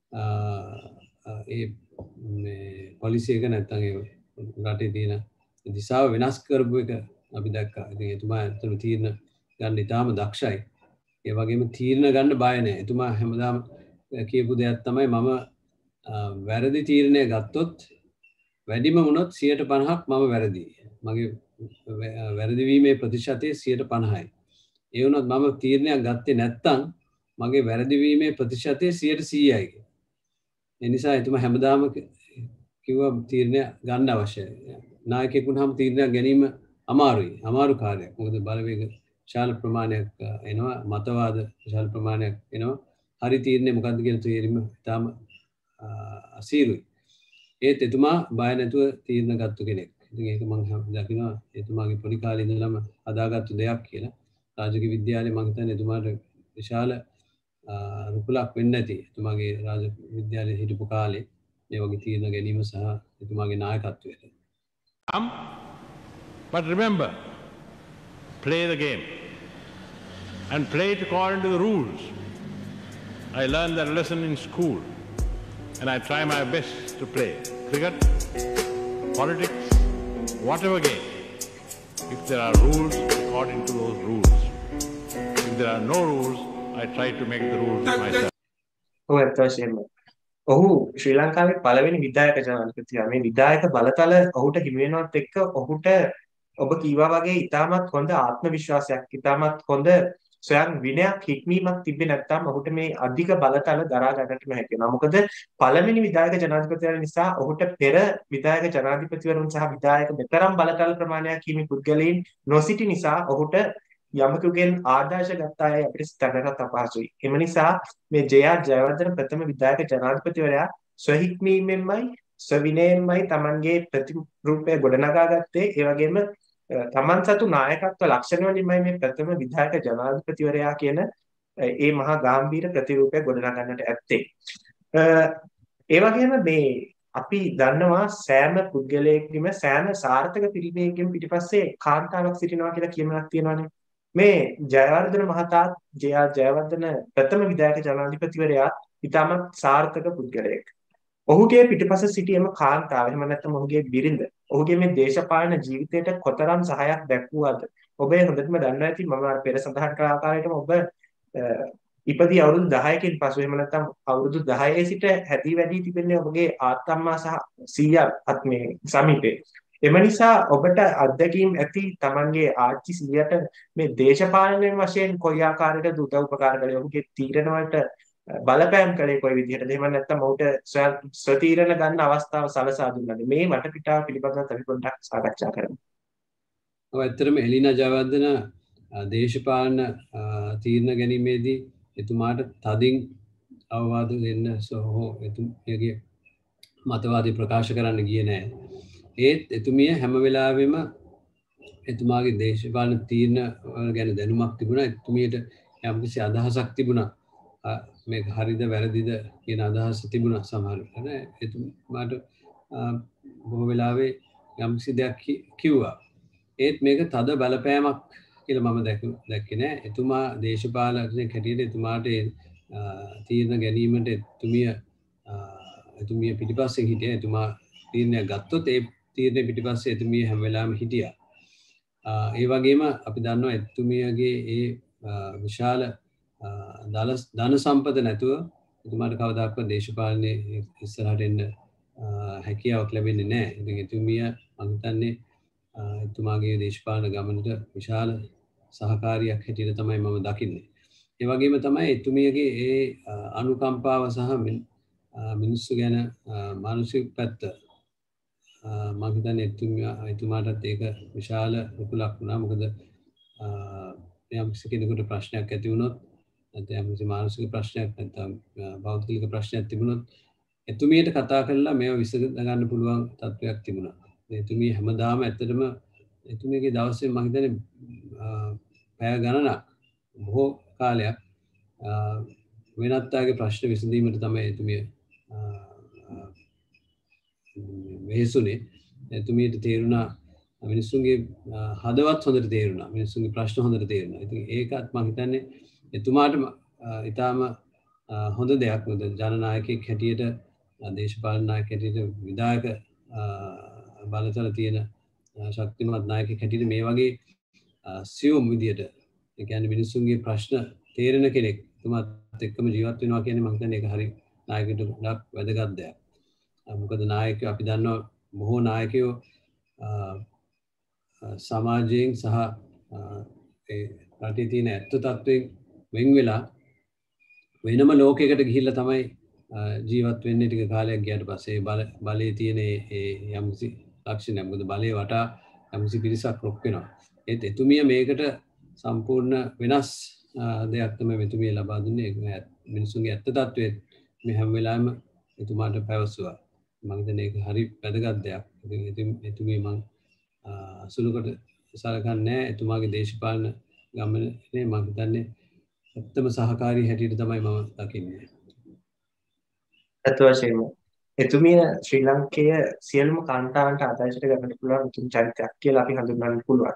ඒ පොලිසි එක නැත්තම් ඒ රටේ තියෙන දිශාව වෙනස් කරපු එක අපි දැක්කා. ඉතින් එතුමා ඇත්තටම තීරණ ගන්න ඉතාම දක්ෂයි. ඒ වගේම තීරණ ගන්න බය නැහැ. එතුමා හැමදාම කියපු දෙයක් තමයි මම වැරදි තීරණය ගත්තොත් වැඩිම වුණොත් සියයට පනහක් මම වැරදි. මගේ වැරදි වීමේ ප්‍රතිශතය සියයට පනහයි. ඒ වුණොත් මම තීරණයක් ගත්තේ නැත්තම් මගේ වැරදි වීමේ ප්‍රතිශතය සියයට සීයයි. ඒ නිසා එතුමා හැමදාම කිව්වා තීරණය ගන්න අවශ්‍යයි. නායකයෙක් වුණාම තීරණයක් ගැනීම අමාරුයි. අමාරු කාර්යයක්. මොකද බලවේග විශාල ප්‍රමාණයක් එනවා, මතවාද විශාල ප්‍රමාණයක් එනවා. හරි තීරණය මොකක්ද කියලා තේරීම ඉතාම අසීරුයි. ඒත් එතුමා බය නැතුව තීරණ ගත්තු කෙනෙක්. ඉතින් ඒක මම දකිනවා එතුමාගේ පොඩි කාලේ ඉඳලම හදාගත්තු දෙයක් කියලා. රාජකීය විද්‍යාලයේ මම හිතන්නේ එතුමාට විශාල රුකුලක් වෙන්න ඇති. එතුමාගේ රාජකීය විද්‍යාලයේ හිටපු කාලේ මේ වගේ තීරණ ගැනීම සහ එතුමාගේ නායකත්වයට. Um, but remember, play the game and play it according to the rules. I learned that lesson in school and I try my best to play cricket, politics, whatever game. If there are rules, according to those rules. If there are no rules, I try to make the rules myself. ඔව් ඇත්තටම ඔහු ශ්‍රී ලංකාවේ පළවෙනි විධායක ජනාධිපතියා. මේ විධායක බලතල ඔහුට හිමි වෙනවත් එක්ක ඔහුට ඔබ කීවා වගේ ඉතාමත් හොඳ ආත්ම විශ්වාසයක්, ඉතාමත් හොඳ සොයන් විනයක් හික්මීමක් තිබ්බේ නැත්නම් ඔහුට මේ අධික බලතල දරා ගන්නට නොහැකි වෙනවා. මොකද පළවෙනි විධායක ජනාධිපතිවරයා නිසා ඔහුට පෙර විධායක ජනාධිපතිවරුන් සහ විධායක මෙතරම් බලතල ප්‍රමාණයක් හිමි පුද්ගලයන් නොසිටි නිසා ඔහුට යමකුගෙන් ආදර්ශ ගත්ත අය අපිට සිතන්නට අපහසුයි. එම නිසා මේ ජේ.ආර්. ජයවර්ධන ප්‍රථම විධායක ජනාධිපතිවරයා ස්වහික්මීමෙන්මයි ස්වවිනයෙන්මයි Tamanගේ ප්‍රතිරූපය ගොඩනගා ගත්තේ. ඒ වගේම තමන් සතු නායකත්ව ලක්ෂණ වලින්මයි මේ ප්‍රථම විධායක ජනාධිපතිවරයා කියන ඒ මහා ගැඹීර ප්‍රතිරූපය ගොඩනගන්නට ඇත්තේ. ඒ වගේම මේ අපි දන්නවා සෑම පුද්ගලයෙක්ගේම සෑම සාර්ථක පිරිමේකෙම පිටිපස්සේ කාන්තාවක් සිටිනවා කියලා කියමනක් තියෙනවානේ. මේ ජයවර්ධන මහතා ජේ.ආර්. ජයවර්ධන ප්‍රථම විධායක ජනාධිපතිවරයා ඉතාමත් සාර්ථක පුද්ගලයෙක්. ඔහුගේ පිටිපස සිටියම කාන්තාව, එහෙම නැත්නම් ඔහුගේ බිරිඳ, ඔහුගේ මේ දේශපාලන ජීවිතයට කොතරම් සහායක් දැක්වුවාද? ඔබ හොඳටම දන්නවා ඇති මම පෙර සඳහන් කළ ආකාරයටම ඔබ ඉපදී අවුරුදු දහයකින් පසු එහෙම නැත්නම් අවුරුදු දහයේ සිට හැදී වැඩි තිබෙන්නේ ඔබගේ ආත්තම්මා සහ සීයා අත්මේ සමීපේ. එම නිසා ඔබට අත්දැකීම් ඇති තමන්ගේ ආච්චි සීයට මේ දේශපාලන වශයෙන් කොයි ආකාරයකද උදව් උපකාර කළේ ඔහුගේ තීරණ වලට බලපෑම් කළේ කොයි විදිහටද එහෙම නැත්නම් ඔහුට ස්වතීරණ ගන්න අවස්ථාව සලසා දුන්නාද මේ වටපිටාව පිළිබඳව අපි පොඩ්ඩක් සාකච්ඡා කරමු. ඔව් ඇත්තටම එලිනා ජයවර්ධන දේශපාලන තීරණ ගැනීමේදී එතුමාට තදින් අවවාද දෙන්න සෝ එතුමියගේ මතවාදී ප්‍රකාශ කරන්න ගියේ නෑ. ඒත් එතුමිය හැම වෙලාවෙම එතුමාගේ දේශපාලන තීරණ ගැන දැනුමක් තිබුණා. එතුමියට යම්කිසි අදහසක් තිබුණා. මේක හරිද වැරදිද කියන අදහස තිබුණා සමහර වෙලාවට. එතුමාට බොහෝ වෙලාවේ යම්කිසි දෙයක් කිව්වා. ඒත් මේක තද බලපෑමක් කියලා මම දැක්කේ නෑ. එතුමා දේශපාලනඥයෙක් හැටියට එතුමාට තීරණ ගැනීමට එතුමිය එතුමිය පිටිපස්සෙන් හිටියා. එතුමා තීරණයක් ගත්තොත් ඒ තීරණය පිටිපස්සේ එතුමිය හැම වෙලාවෙම හිටියා. ඒ වගේම අපි දන්නවා එතුමියගේ ඒ විශාල ධන සම්පත නැතුව එතුමාට කවදාකවත් දේශපාලනයේ ඉස්සරහට එන්න හැකියාවක් ලැබෙන්නේ නැහැ. ඉතින් එතුමිය මම හිතන්නේ එතුමාගේ දේශපාලන ගමනට විශාල සහකාරියක් හැටියට තමයි මම දකින්නේ. ඒ වගේම තමයි එතුමියගේ ඒ අනුකම්පාව සහ මිනිස්සු ගැන මානසික පැත්ත මම හිතන්නේ එතුමිය එතුමාටත් ඒක විශාල රුකුලක් වුණා. මොකද යම් කෙනෙකුට ප්‍රශ්නයක් ඇති වුණොත් නැත්නම් යම් මානසික ප්‍රශ්නයක් නැත්නම් භෞතික ප්‍රශ්නයක් තිබුණොත් එතුමියට කතා කරලා මේව විසඳ ගන්න පුළුවන් තත්ත්වයක් තිබුණා. එතුමිය හැමදාම ඇත්තටම එතුමියගේ දවසේ මම හිතන්නේ පැය ගණනක් බොහෝ කාලයක් වෙනත් අයගේ ප්‍රශ්න විසඳීමට තමයි එතුමිය වෙහෙසුනේ. එතුමියට තේරුණා මිනිස්සුන්ගේ හදවත් හොඳට තේරුණා. මිනිස්සුන්ගේ ප්‍රශ්න හොඳට තේරුණා. ඉතින් ඒකත් මම හිතන්නේ එතුමාට ඊටාම හොඳ දෙයක්. මොකද ජනනායකයෙක් හැටියට දේශපාලන නායකයෙක් හැටියට විධායක බලතල තියෙන ශක්තිමත් නායකයෙක් හැටියට මේ වගේ සියුම් විදියට ඒ කියන්නේ මිනිස්සුන්ගේ ප්‍රශ්න තේරෙන කෙනෙක් එතුමාත් එක්කම ජීවත් වෙනවා කියන්නේ මම හිතන්නේ ඒක හරි නායකයෙකුට ගොඩක් වැදගත් දෙයක්. මොකද නායකයෝ අපි දන්නවා බොහෝ නායකයෝ සමාජයෙන් සහ ඒ රටේ තියෙන ඇත්ත තත්ත්වයෙන් වෙන් වෙලා වෙනම ලෝකයකට ගිහිල්ලා තමයි ජීවත් වෙන්නේ. ටික කාලයක් ගියාට පස්සේ බල බලයේ තියෙන ඒ යම්කිසි ලක්ෂණයක්. මොකද බලයේ වටා යම්කිසි පිරිසක් රොක් වෙනවා. ඒත් එතුමිය මේකට සම්පූර්ණ වෙනස් දෙයක් තමයි එතුමිය ලබා දුන්නේ. මිනිසුන්ගේ ඇත්ත තත්ත්වයේ මේ හැම වෙලාවෙම එතුමාට පැවසුවා. මම හිතන්නේ ඒක හරි වැදගත් දෙයක්. ඉතින් එතුමිය මම සුළුකට සලකන්නේ නැහැ. එතුමාගේ දේශපාලන ගමනේ මම හිතන්නේ ඇත්තම සහකාරී හැටියට තමයි මම දකින්නේ. අත් වශයෙන්ම එතුමිය ශ්‍රී ලංකයේ සියලුම කාන්තාවන්ට ආදර්ශයට ගන්නට පුළුවන් උතුම් චරිතයක් කියලා අපි හඳුන්වන්න පුළුවන්.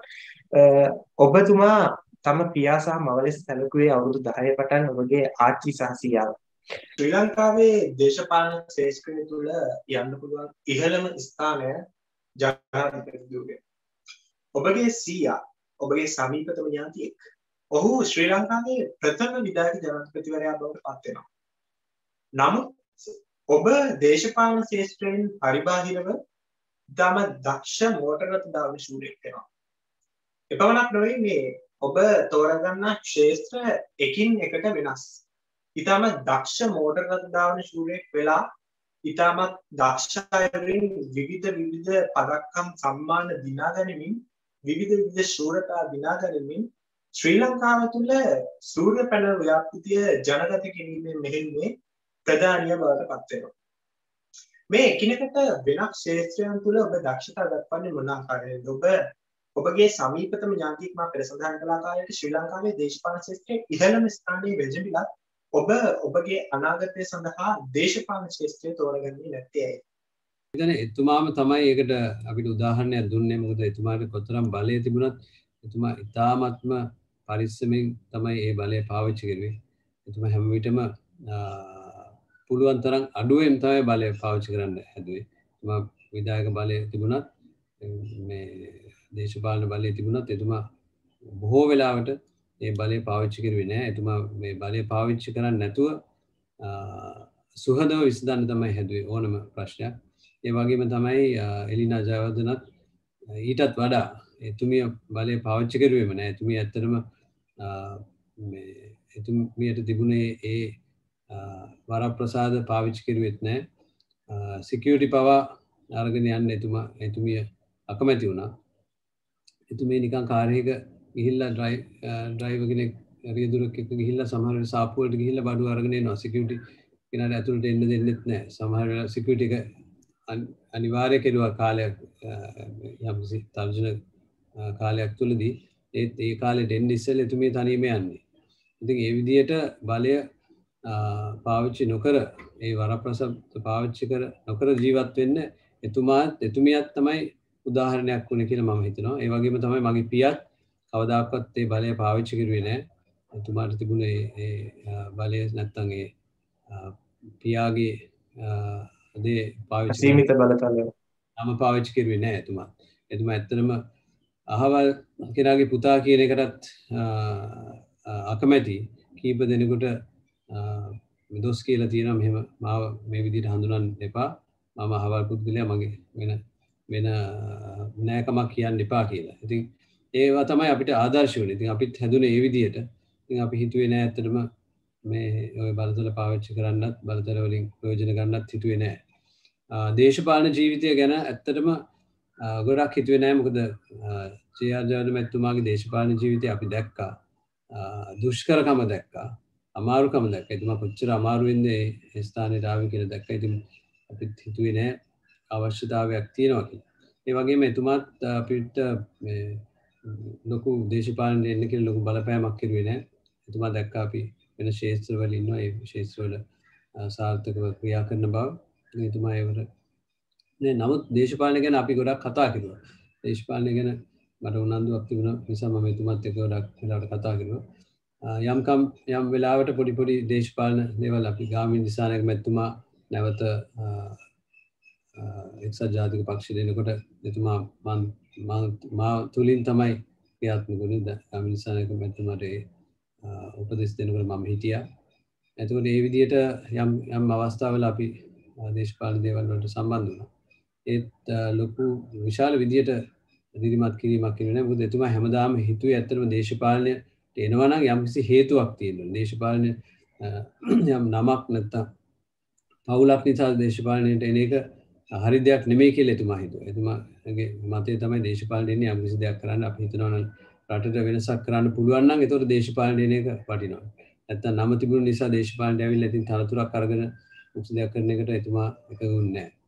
ඔබතුමා තම පියා සහ මව ලෙස සැලකුවේ අවුරුදු දහය පටන් ඔබගේ ආච්චි සහ සීයාව. ශ්‍රී ලංකාවේ දේශපාලන ශ්‍රේෂ්ඨය තුළ යන්න පුළුවන් ඉහළම ස්ථානය ජනාධිපතිතුමගේ. ඔබගේ සීයා ඔබගේ සමීපතම ඥාතියෙක්. ඔහු ශ්‍රී ලංකාවේ ප්‍රථම විධායක ජනාධිපතිවරයා බවට පත් වෙනවා. නමුත් ඔබ දේශපාලන ශ්‍රේෂ්ඨයෙන් පරිබාහිරව ඉතාම දක්ෂ මෝටර රථ ධාවන ශූරයෙක් වෙනවා. එපමණක් නොවේ මේ ඔබ තෝරගන්න ක්ෂේත්‍ර එකින් එකට වෙනස්. ඉතාම දක්ෂ මෝටර රථ ධාවන ශූරයෙක් වෙලා ඉතාමත් දක්ෂ අයුරින් විවිධ විවිධ පදක්කම් සම්මාන දිනා ගනිමින් විවිධ විවිධ ශූරතා දිනා ගනිමින් ශ්‍රී ලංකාව තුළ සූර්ය පැනල් ව්‍යාපෘතිය ජනගත කිරීමේ මෙහෙයුමේ ප්‍රධානිය බවට පත් වෙනවා. මේ එකිනෙකට වෙනස් ක්ෂේත්‍රයන් තුළ ඔබ දක්ෂතා දක්වන්නේ මොන ආකාරයෙන්ද? ඔබ ඔබගේ සමීපතම ඥාතියෙක් මා පෙර සඳහන් කළ ආකාරයට ශ්‍රී ලංකාවේ දේශපාලන ක්ෂේත්‍රයේ ඉහළම ස්ථානයේ වැජඹිලා ඔබ ඔබගේ අනාගතය සඳහා දේශපාලන ක්ෂේත්‍රය තෝරගන්නේ නැත්තේ ඇයි? ඉතින් එතුමාම තමයි ඒකට අපිට උදාහරණයක් දුන්නේ. මොකද එතුමාට කොතරම් බලය තිබුණත් එතුමා ඉතාමත්ම පරිස්සමෙන් තමයි ඒ බලය පාවිච්චි කරුවේ. එතුමා හැම විටම පුළුවන් තරම් අඩුවෙන් තමයි බලය පාවිච්චි කරන්න හැදුවේ. එතුමා විධායක බලය තිබුණත් මේ දේශපාලන බලය තිබුණත් එතුමා බොහෝ වෙලාවට ඒ බලය පාවිච්චි කරුවේ නෑ. එතුමා මේ බලය පාවිච්චි කරන්නේ නැතුව සුහදව විසඳන්න තමයි හැදුවේ ඕනම ප්‍රශ්නයක්. ඒ වගේම තමයි එලිනා ජයවර්ධනත් ඊටත් වඩා එතුමිය බලය පාවිච්චි කරුවේම නෑ. එතුමිය ඇත්තටම මේ එතුමියට තිබුණේ ඒ වරප්‍රසාද පාවිච්චි කරුවෙත් නෑ. සිකියුරිටි පවා අරගෙන යන්න එතුමා එතුමිය අකමැති වුණා. එතුමිය නිකන් කාර් එකක ගිහිල්ලා ඩ්‍රයිව් ඩ්‍රයිවර් කෙනෙක් රියදුරෙක් එක්ක ගිහිල්ලා සමහර වෙලාවට සාප්පුවලට ගිහිල්ලා බඩු අරගෙන එනවා. සිකියුරිටි කෙනාට ඇතුළට එන්න දෙන්නෙත් නෑ. සමහර වෙලාවට සිකියුරිටි එක අනිවාර්ය කෙරුවා කාලයක් යම්කිසි තර්ජන කාලයක් තුලදී. ඒත් ඒ කාලෙට එන්න ඉස්සෙල්ලා එතුමිය තනියම යන්නේ. ඉතින් ඒ විදිහට බලය පාවිච්චි නොකර ඒ වරප්‍රසාද පාවිච්චි කර නොකර ජීවත් වෙන්න එතුමාත් එතුමියත් තමයි උදාහරණයක් වුණේ කියලා මම හිතනවා. ඒ වගේම තමයි මගේ පියත් කවදාකවත් ඒ බලය පාවිච්චි කරුවේ නැහැ. එතුමාට තිබුණේ ඒ බලය නැත්තම් ඒ පියාගේ දේ පාවිච්චි සීමිත බලතලය. නම පාවිච්චි කරුවේ නැහැ එතුමා. එතුමා ඇත්තටම අහවල් කෙනාගේ පුතා කියන එකටත් අකමැති කීප දෙනෙකුට දොස් කියලා තියෙනවා මෙහෙම මාව මේ විදිහට හඳුනන්න එපා. මම අහවල් පුද්ගලයා මගේ වෙන වෙන නෑකමක් කියන්න එපා කියලා. ඉතින් ඒවා තමයි අපිට ආදර්ශ වෙන්නේ. ඉතින් අපිත් හැදුනේ ඒ විදිහට. ඉතින් අපි හිතුවේ නෑ ඇත්තටම මේ ඔය බලතල පාවිච්චි කරන්නත් බලතල වලින් ප්‍රයෝජන ගන්නත් හිතුවේ නෑ. දේශපාලන ජීවිතය ගැන ඇත්තටම ගොඩක් හිතුවේ නෑ. මොකද ජේ ආර් ජයවර්ධන මැතිතුමාගේ දේශපාලන ජීවිතය අපි දැක්කා. දුෂ්කරකම දැක්කා. අමාරුකම දැක්කා. එතුමා කොච්චර අමාරුවෙන්ද ඒ ස්ථානයට ආවේ කියලා දැක්කා. ඉතින් අපිත් හිතුවේ නෑ අවශ්‍යතාවයක් තියෙනවා කියලා. ඒ වගේම එතුමාත් අපිට මේ ලොකු දේශපාලනයට එන්න කියලා ලොකු බලපෑමක් කරුවේ නෑ. එතුමා දැක්කා අපි වෙන ශාස්ත්‍රවල ඉන්නවා. ඒ ශාස්ත්‍රවල සාර්ථකව ක්‍රියා කරන බව. එතුමා ඒවට නේ නමුත් දේශපාලනය ගැන අපි ගොඩක් කතා කරුවා. දේශපාලනය ගැන මට උනන්දුවක් තිබුණා නිසා මම එතුමාත් එක්ක ගොඩක් වෙලාවට කතා කරුවා. යම්කම් යම් වෙලාවට පොඩි පොඩි දේශපාලන දේවල් අපි ගාමිණී දිසානායක මැතිතුමා නැවත එක්සත් ජාතික පක්ෂයට එනකොට එතුමා මා තුලින් තමයි ක්‍රියාත්මක වුණේ. ගාමිණී දිසානායක මැතිතුමාට උපදෙස් දෙනකොට මම හිටියා. එතකොට ඒ විදිහට යම් යම් අවස්ථාවල අපි දේශපාලන දේවල් වලට සම්බන්ධ වුණා. ඒත් ලොකු විශාල විදිහට දිරිමත් කිරීමක් කිරුවේ නැහැ. මොකද එතුමා හැමදාම හිතුවේ ඇත්තටම දේශපාලනයට එනවා නම් යම්කිසි හේතුවක් තියෙනවා. දේශපාලනය යම් නමක් නැත්තම් පවුලක් නිසා දේශපාලනයට එන එක හරි දෙයක් නෙමෙයි කියලා එතුමා හිතුවා. එතුමාගේ මතය තමයි දේශපාලනයට එන්නේ යම්කිසි දෙයක් කරන්න අපි හිතනවා නම් රටට වෙනසක් කරන්න පුළුවන් නම් ඒතකොට දේශපාලනයට එන එක වටිනවා. නැත්තම් නම තිබුණු නිසා දේශපාලනයට ඇවිල්ලා ඉතින් තනතුරක් අරගෙන මුක්සි දෙයක් කරන එකට එතුමා එකඟ වුණේ නැහැ.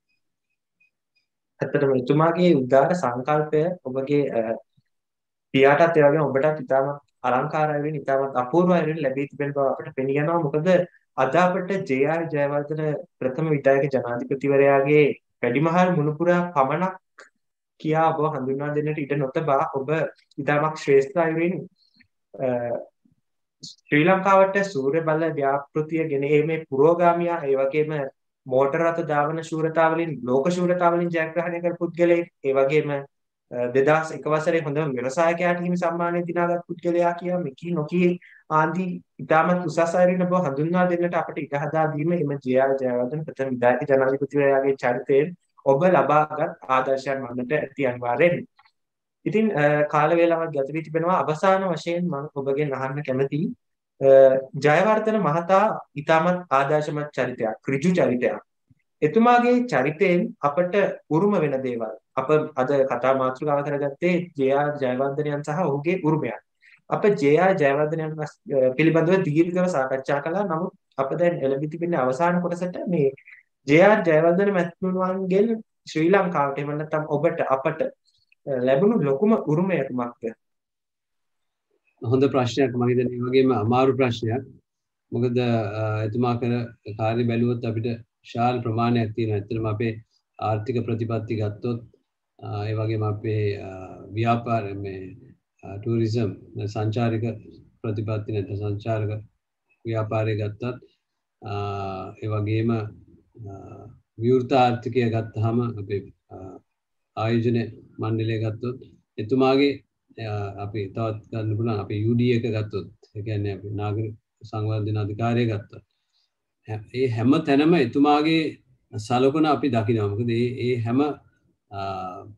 ඇත්තටම එතුමාගේ උදාර සංකල්පය ඔබගේ පියාටත් ඒ වගේම ඔබටත් ඉතාමත් අලංකාරයි වෙන ඉතාමත් අපූර්වයි වෙන ලැබී තිබෙන බව අපිට පෙනී යනවා. මොකද අද අපිට ජේ ආර් ජයවර්ධන ප්‍රථම විධායක ජනාධිපතිවරයාගේ වැඩිමහල් මුණුපුරා පමණක් කියා ඔබ හඳුන්වා දෙන්නට ඉඩ නොතබා ඔබ ඉතාමත් ශ්‍රේෂ්ඨ අයුරින් ශ්‍රී ලංකාවට සූර්ය බල ව්‍යාපෘතිය ගෙන ඒමේ පුරෝගාමියා ඒ වගේම මෝටර රථ ධාවන ශූරතාවලින් ලෝක ශූරතාවලින් ජයග්‍රහණය කර පුද්ගලයෙක්. ඒ වගේම දෙදහස් එක වසරේ හොඳම ව්‍යවසායකයාට හිමි සම්මානය දිනාගත් පුද්ගලයා කියා මෙකී නොකී ආන්දි ඉතාමත් උසස් අයුරින් ඔබ හඳුන්වා දෙන්නට අපිට ඉඩ හදා දීම එම ජේ ආර් ජයවර්ධන ප්‍රථම විධායක ජනාධිපතිවරයාගේ චරිතයෙන් ඔබ ලබාගත් ආදර්ශයන් වන්නට ඇති අනිවාර්යෙන්. ඉතින් කාල වේලාවක් ගත වී තිබෙනවා. අවසාන වශයෙන් මම ඔබගෙන් අහන්න කැමතියි ජයවර්ධන මහතා ඉතාමත් ආදර්ශමත් චරිතයක්, ඍජු චරිතයක්. එතුමාගේ චරිතයෙන් අපට උරුම වෙන දේවල් අප අද කතා මාතෘකාව කරගත්තේ ජේ ආර් ජයවර්ධනයන් සහ ඔහුගේ උරුමයන්. අප ජේ ආර් ජයවර්ධනයන් පිළිබඳව දීර්ඝව සාකච්ඡා කළා. නමුත් අප දැන් එළඹී තිබෙන අවසාන කොටසට මේ ජේ ආර් ජයවර්ධන මැතිතුමන්ගෙන් ශ්‍රී ලංකාවට එවන්න නැත්නම් ඔබට අපට ලැබුණු ලොකුම උරුමය කුමක්ද? හොඳ ප්‍රශ්නයක්. මම හිතන්නේ මේ වගේම අමාරු ප්‍රශ්නයක්. මොකද එතුමා කර කාර්ය බැලුවොත් අපිට විශාල ප්‍රමාණයක් තියෙනවා. ඇත්තටම අපේ ආර්ථික ප්‍රතිපත්ති ගත්තොත් ඒ වගේම අපේ ව්‍යාපාර මේ ටූරිසම් සංචාරික ප්‍රතිපත්ති නැත්නම් සංචාරක ව්‍යාපාරය ගත්තත් ඒ වගේම විවෘත ආර්ථිකය ගත්තාම අපේ ආයෝජන මණ්ඩලය ගත්තොත් එතුමාගේ අපි තවත් ගන්න පුළුවන් අපි යූ ඩී එක ගත්තොත් ඒ කියන්නේ අපි නාගරික සංවර්ධන අධිකාරිය ගත්තොත් ඒ හැම තැනම එතුමාගේ සලකුණ අපි දකිනවා. මොකද මේ මේ හැම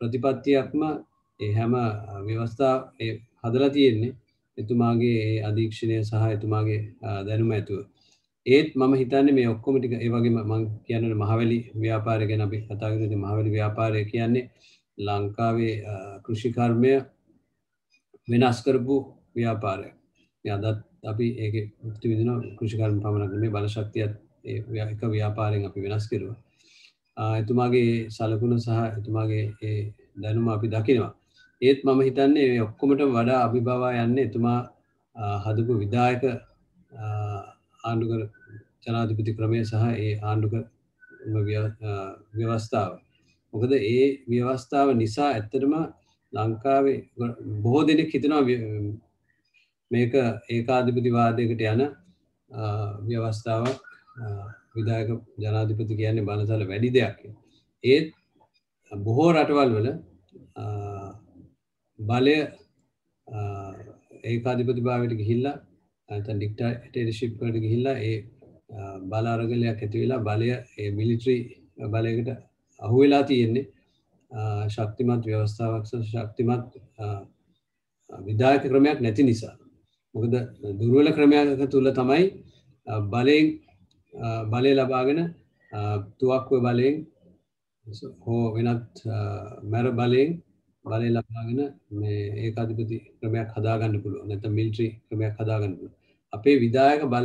ප්‍රතිපත්තියක්ම ඒ හැම ව්‍යවස්ථා ඒ හදලා තියෙන්නේ එතුමාගේ ඒ අධීක්ෂණය සහ එතුමාගේ දැනුම ඇතුව. ඒත් මම හිතන්නේ මේ ඔක්කොම ටික ඒ වගේම මම කියන්නේ මහවැලි ව්‍යාපාරය ගැන අපි කතා කරද්දී මහවැලි ව්‍යාපාරය කියන්නේ ලංකාවේ කෘෂි කර්මය වෙනස් කරපු ව්‍යාපාරයක්. මේ අදත් අපි ඒකේ මුක්ති විඳින කෘෂි කර්ම පමණක් නෙමෙයි බලශක්තියත් ඒ එක ව්‍යාපාරයෙන් අපි වෙනස් කරුවා. එතුමාගේ සලකුණ සහ එතුමාගේ ඒ දැනුම අපි දකිනවා. ඒත් මම හිතන්නේ මේ ඔක්කොමට වඩා අභිභවා යන්නේ එතුමා හදපු විධායක ආණ්ඩුකර ජනාධිපති ක්‍රමය සහ ඒ ආණ්ඩුකර ව්‍යවස්ථාව. මොකද ඒ ව්‍යවස්ථාව නිසා ඇත්තටම ලංකාවේ බොහෝ දෙනෙක් හිතනවා මේක ඒකාධිපතිවාදයකට යන ව්‍යවස්ථාවක්. විධායක ජනාධිපති කියන්නේ බලතල වැඩි දෙයක්. ඒත් බොහෝ රටවල් වල බලය ඒකාධිපතිභාවයට ගිහිල්ලා නැත්නම් ඩික්ටේටර්ෂිප් වලට ගිහිල්ලා ඒ බල අරගලයක් ඇති වෙලා බලය ඒ මිලිටරි බලයකට අහු වෙලා තියෙන්නේ ශක්තිමත් ව්‍යවස්ථාවක් සහ ශක්තිමත් විධායක ක්‍රමයක් නැති නිසා. මොකද දුර්වල ක්‍රමයක තුල තමයි බලයෙන් බලය ලබාගෙන තුවක්කුව බලයෙන් හෝ වෙනත් මැර බලයෙන් බලය ලබාගෙන මේ ඒකාධිපති ක්‍රමයක් හදාගන්න පුළුවන්. නැත්නම් මිලිටරි ක්‍රමයක් හදාගන්න පුළුවන්. අපේ විධායක බල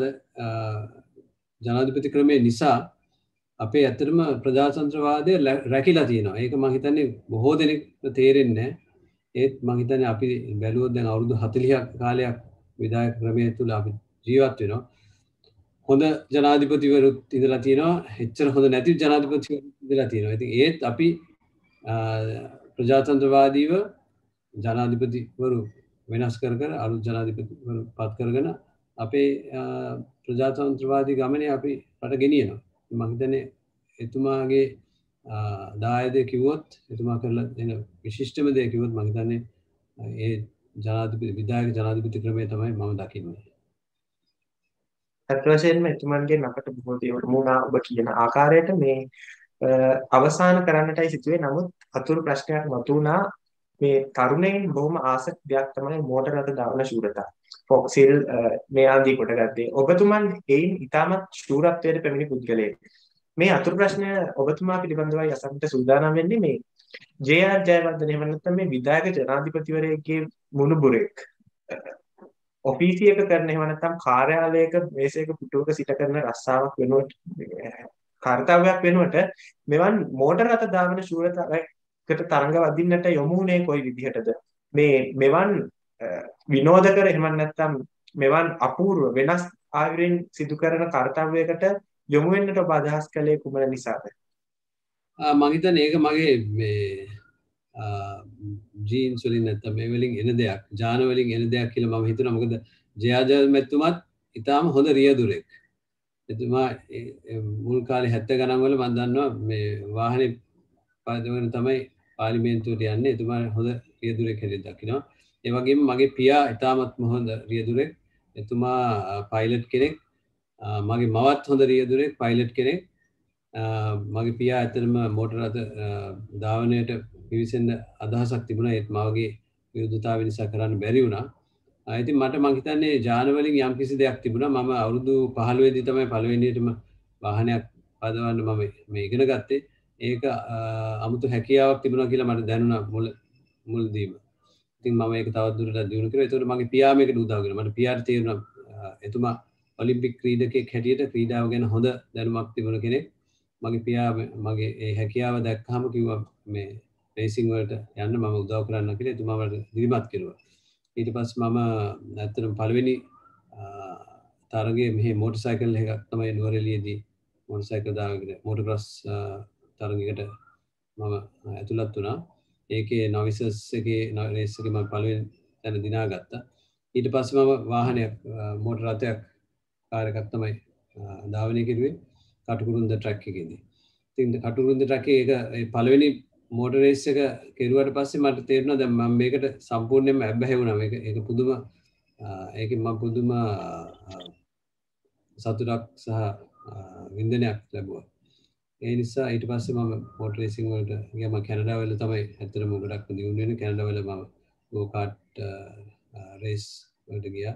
ජනාධිපති ක්‍රමය නිසා අපේ ඇත්තටම ප්‍රජාතන්ත්‍රවාදය රැකිලා තියෙනවා. ඒක මම හිතන්නේ බොහෝ දෙනෙක්ට තේරෙන්නේ නැහැ. ඒත් මම හිතන්නේ අපි බැලුවොත් දැන් අවුරුදු හතළිහක් කාලයක් විධායක ක්‍රමය තුල අපි ජීවත් වෙනවා. හොඳ ජනාධිපතිවරුත් ඉඳලා තියෙනවා. එච්චර හොඳ නැති ජනාධිපතිවරුත් ඉඳලා තියෙනවා. ඉතින් ඒත් අපි ප්‍රජාතන්ත්‍රවාදීව ජනාධිපතිවරු වෙනස් කර කර අලුත් ජනාධිපතිවරු පත් කරගෙන අපේ ප්‍රජාතන්ත්‍රවාදී ගමනේ අපි රට ගෙනියනවා. මම හිතන්නේ එතුමාගේ දායදය කිව්වොත් එතුමා කරලා දෙන විශිෂ්ටම දේ කිව්වොත් මම හිතන්නේ ඒ ජනාධිපති විධායක ජනාධිපති ක්‍රමය තමයි මම දකින්නේ. අත් වශයෙන්ම එතුමන්ගේ අපට බොහෝ දේවල් මුණා ඔබ කියන ආකාරයට මේ අවසන් කරන්නටයි සිදුවේ. නමුත් අතුරු ප්‍රශ්නයක් මතුවුණා. මේ තරුණයින් බොහොම ආස දෙයක් තමයි මෝටර රථ දාවන ශූරතාව. ෆොක්සිල් මේ ආදී කොට ගත්තේ. ඔබතුමන් එයින් ඉතාමත් ශූරත්වයට පැමිණි පුද්ගලයෙක්. මේ අතුරු ප්‍රශ්නය ඔබතුමා පිළිබඳවයි අසන්නට සූදානම් වෙන්නේ. මේ ජේ ආර් ජයවර්ධන එහෙම නැත්නම් මේ විධායක ජනාධිපතිවරයෙක්ගේ මුණුබුරෙක් ඔෆීසියක කරන එහෙම නැත්නම් කාර්යාලයක මේසයක පුටුවක සිට කරන රස්සාවක් වෙනුවට කාර්යයක් වෙනුවට මෙවන් මෝටර රථ දාවන ශූරතාවයකට තරඟ වදින්නට යොමු වුණේ කොයි විදිහටද? මේ මෙවන් විනෝදකර එහෙම නැත්නම් මෙවන් අපූර්ව වෙනස් ආයුරින් සිදු කරන කාර්යයකට යොමු වෙන්නට ඔබ අදහස් කළේ කුමන නිසාද? මම හිතන්නේ ඒක මගේ මේ ජීන්ස් වලින් නැත්නම් මේ වලින් එන දෙයක්, ජාන වලින් එන දෙයක් කියලා මම හිතනවා. මොකද ජයාජල් මෙතුමත් ඊටාම හොඳ රියදුරෙක්. එතුමා මුල් කාලේ හැත්තෑ ගණන් වල මම දන්නවා මේ වාහනේ පාදවගෙන තමයි පාර්ලිමේන්තුවට යන්නේ. එතුමා හොඳ රියදුරෙක් හැටියට දකිනවා. ඒ වගේම මගේ පියා ඊටාමත් හොඳ රියදුරෙක්. එතුමා පයිලට් කෙනෙක්. මගේ මවත් හොඳ රියදුරෙක්, පයිලට් කෙනෙක්. මගේ පියා ඇත්තටම මෝටර රථ ධාවනයට පිවිසෙන්න අදහසක් තිබුණා. ඒත් මගේ විරුද්ධතාවය නිසා කරන්න බැරි වුණා. ඉතින් මට මං හිතන්නේ ජාන වලින් යම් කිසි දෙයක් තිබුණා. මම අවුරුදු පහළොව දී තමයි පළවෙනියටම වාහනයක් පදවන්න මම මේ ඉගෙන ගත්තේ. ඒක අමුතු හැකියාවක් තිබුණා කියලා මට දැනුණා මුල මුලදීම. ඉතින් මම ඒක තවත් දුරටත් දියුණු කළා. ඒතකොට මගේ පියා මේකට උදව් කළා. මට පියාට තේරුණා එතුමා ඔලිම්පික් ක්‍රීඩකයෙක් හැටියට ක්‍රීඩාව ගැන හොඳ දැනුමක් තිබුණ කෙනෙක්. මගේ පියා මගේ ඒ හැකියාව දැක්කහම කිව්වා මේ රේසින් වලට යන්න මම උදව් කරන්න කියලා. එතුමා මට දිරිමත් කෙරුවා. ඊට පස්සේ මම ඇත්තටම පළවෙනි තරගයේ මෙහි මෝටර් සයිකල් එකක් තමයි නුවරඑළියේදී මෝටර් සයිකල් දාගෙන මෝටර් ක්‍රොස් තරගයකට මම ඇතුළත් වුණා. ඒකේ නොවිසස් එකේ රේස් එකේ මම පළවෙනි තැන දිනා ගත්තා. ඊට පස්සේ මම වාහනයක් මෝටර් රථයක් කාර් එකක් තමයි ධාවනය කෙරුවේ කටුකුරුන්ද ට්‍රැක් එකේදී. ඉතින් කටුකුරුන්ද ට්‍රැක් එක ඒ පළවෙනි මෝටර් රේස් එක කෙරුවට පස්සේ මට තේරුණා දැන් මම මේකට සම්පූර්ණයෙන්ම ඇබ්බැහි වුණා. මේක ඒක පුදුම ඒකෙන් මම පුදුම සතුටක් සහ වින්දනයක් ලැබුවා. ඒ නිසා ඊට පස්සේ මම motor racing වලට ගියා. මම කැනඩා වල තමයි ඇත්තටම ගොඩක් දියුණු වෙන්නේ. කැනඩා වල මම go kart race වලට ගියා.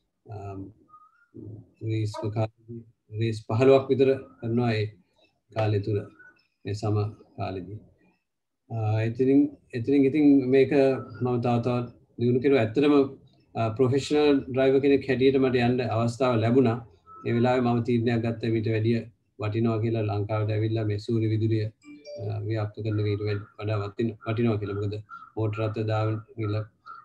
race race පහළොවක් විතර කරනවා ඒ කාලය තුල මේ සම කාලෙදී. එතනින් එතනින් ඉතින් මේක මම තව තවත් දියුණු කරුවා. ඇත්තටම ප්‍රොෆෙෂනල් ඩ්‍රයිවර් කෙනෙක් හැටියට මට යන්න අවස්ථාව ලැබුණා. ඒ වෙලාවේ මම තීරණයක් ගත්තා ඊට වැඩිය වටිනවා කියලා ලංකාවට ඇවිල්ලා මේ සූර්ය විදුලිය ව්‍යාප්ත කරන ඊට වඩා වටිනවා කියලා. මොකද මෝටර රථ දාගෙන ගිහලා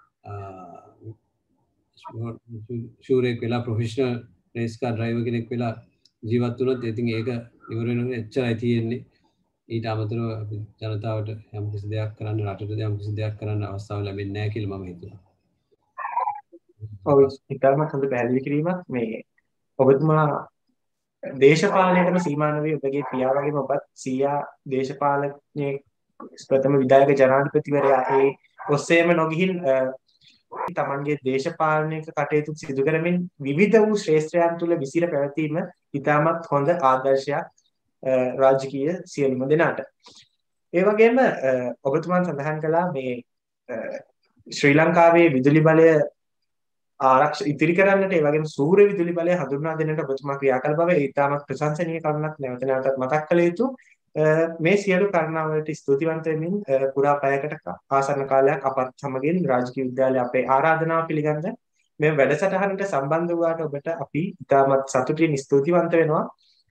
ෂූරේක් වෙලා ප්‍රොෆෙෂනල් රේස් කාර් ඩ්‍රයිවර් කෙනෙක් වෙලා ජීවත් වුණොත් ඉතින් ඒක ඉවර වෙනකොට එච්චරයි තියෙන්නේ. ඊට අමතරව ජනතාවට යම් කිසි දෙයක් කරන්න, රටට යම් කිසි දෙයක් කරන්න අවස්ථාව ලැබෙන්නේ නැහැ කියලා මම හිතුවා. ඔව්, ඉතාලමත් හොඳ පැහැදිලි කිරීමක්. මේ ඔබතුමා දේශපාලනයටම සීමා නොවී ඔබගේ පියා වගේම ඔබත් සීයා දේශපාලනයේ ප්‍රථම විධායක ජනාධිපතිවරයා ඒ ඔස්සේම නොගිහින් තමන්ගේ දේශපාලනික කටයුතු සිදු කරමින් විවිධ වූ ශ්‍රේෂ්ඨයන් තුළ විසිර පැවතීම ඉතාමත් හොඳ ආදර්ශයක් රාජකීය සියලුම දෙනාට. ඒ වගේම ඔබතුමා සඳහන් කළා මේ ශ්‍රී ලංකාවේ විදුලි බලය ආරක්ෂ ඉතිරි කරන්නට ඒ වගේම සූර්ය විදුලි බලය හඳුන්වා දෙන්නට ඔබතුමා ක්‍රියා කළ බව ඒ ඉතාමත් ප්‍රශංසනීය කරුණක් නැවත නැවතත් මතක් කළ යුතු. මේ සියලු කාරණාවලට ස්තුතිවන්ත වෙමින් පුරා පැයකට ආසන්න කාලයක් අපත් සමගින් රාජකීය විද්‍යාලයේ අපේ ආරාධනාව පිළිගන්න මේ වැඩසටහනට සම්බන්ධ වුණාට ඔබට අපි ඉතාමත් සතුටින් ස්තුතිවන්ත වෙනවා.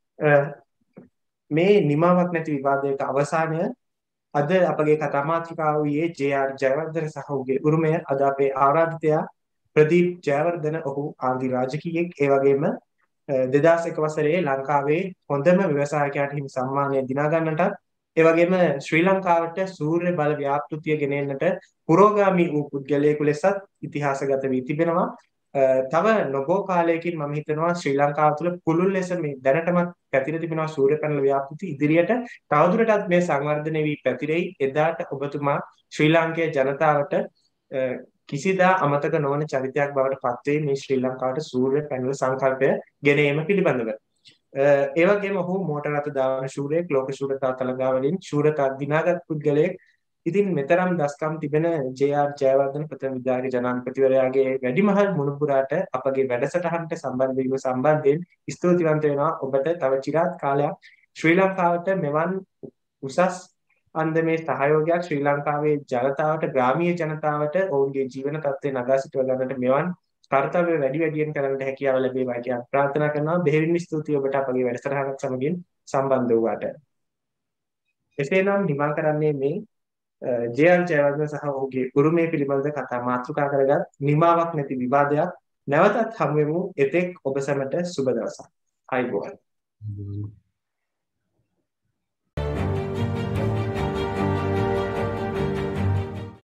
මේ නිමාවක් නැති විවාදයක අවසානය අද අපගේ කතා මාතෘකාව වූයේ ජේ ආර් ජයවර්ධන සහ ඔහුගේ උරුමය. අද අපේ ආරාධිතයා ප්‍රදීප් ජයවර්ධන, ඔහු ආන්දි රාජකීයෙක්. ඒ වගේම දෙදාස් එක වසරේ ලංකාවේ හොඳම ව්‍යවසායකයාට හිමි සම්මානය දිනා ගන්නටත්, ඒ වගේම ශ්‍රී ලංකාවට සූර්ය බල ව්‍යාපෘතිය ගෙනෙන්නට පුරෝගාමී වූ පුද්ගලයෙකු ලෙසත් ඉතිහාසගත වී තිබෙනවා. තව නොබෝ කාලයකින් මම හිතනවා ශ්‍රී ලංකාව තුළ පුළුල් ලෙස මේ දැනටමත් පැතිර තිබෙනවා සූර්ය පැනල ව්‍යාපෘති ඉදිරියට තවදුරටත් මේ සංවර්ධනය වී පැතිරෙයි. එදාට ඔබතුමා ශ්‍රී ලාංකේය ජනතාවට කිසිදා අමතක නොවන චරිතයක් බවට පත් වේ මේ ශ්‍රී ලංකාවට සූර්ය පැනල සංකල්පය ගෙන ඒම පිළිබඳව. ඒ වගේම ඔහු මෝටර රථ දාවන ශූරයෙක්, ලෝක ශූරතා තලගා වලින් ශූරතා දිනාගත් පුද්ගලයෙක්. ඉතින් මෙතරම් දස්කම් තිබෙන ජේ ආර් ජයවර්ධන ප්‍රථම විධායක ජනාධිපතිවරයාගේ වැඩිමහල් මුණුපුරාට අපගේ වැඩසටහනට සම්බන්ධ වීම සම්බන්ධයෙන් ස්තුතිවන්ත වෙනවා. ඔබට තව චිරාත් කාලයක් ශ්‍රී ලංකාවට මෙවන් උසස් අන්දමේ සහයෝගයක් ශ්‍රී ලංකාවේ ජනතාවට, ග්‍රාමීය ජනතාවට ඔවුන්ගේ ජීවන තත්ත්වය නගා සිටුව ගන්නට මෙවන් කර්තව්‍ය වැඩි වැඩියෙන් කරන්නට හැකියාව ලැබේවා කියලා ප්‍රාර්ථනා කරනවා. බෙහෙවින්ම ස්තුතියි ඔබට අපගේ වැඩසටහනත් සමගින් සම්බන්ධ වූාට. එසේනම් නිමා කරන්නේ මේ ජේ ආර් ජයවර්ධන සහ ඔහුගේ උරුමය පිළිබඳ කතා මාතෘකා කරගත් නිමාවක් නැති විවාදයක්. නැවතත් හමු වෙමු. එතෙක් ඔබ සැමට සුබ දවසක්. ආයුබෝවන්.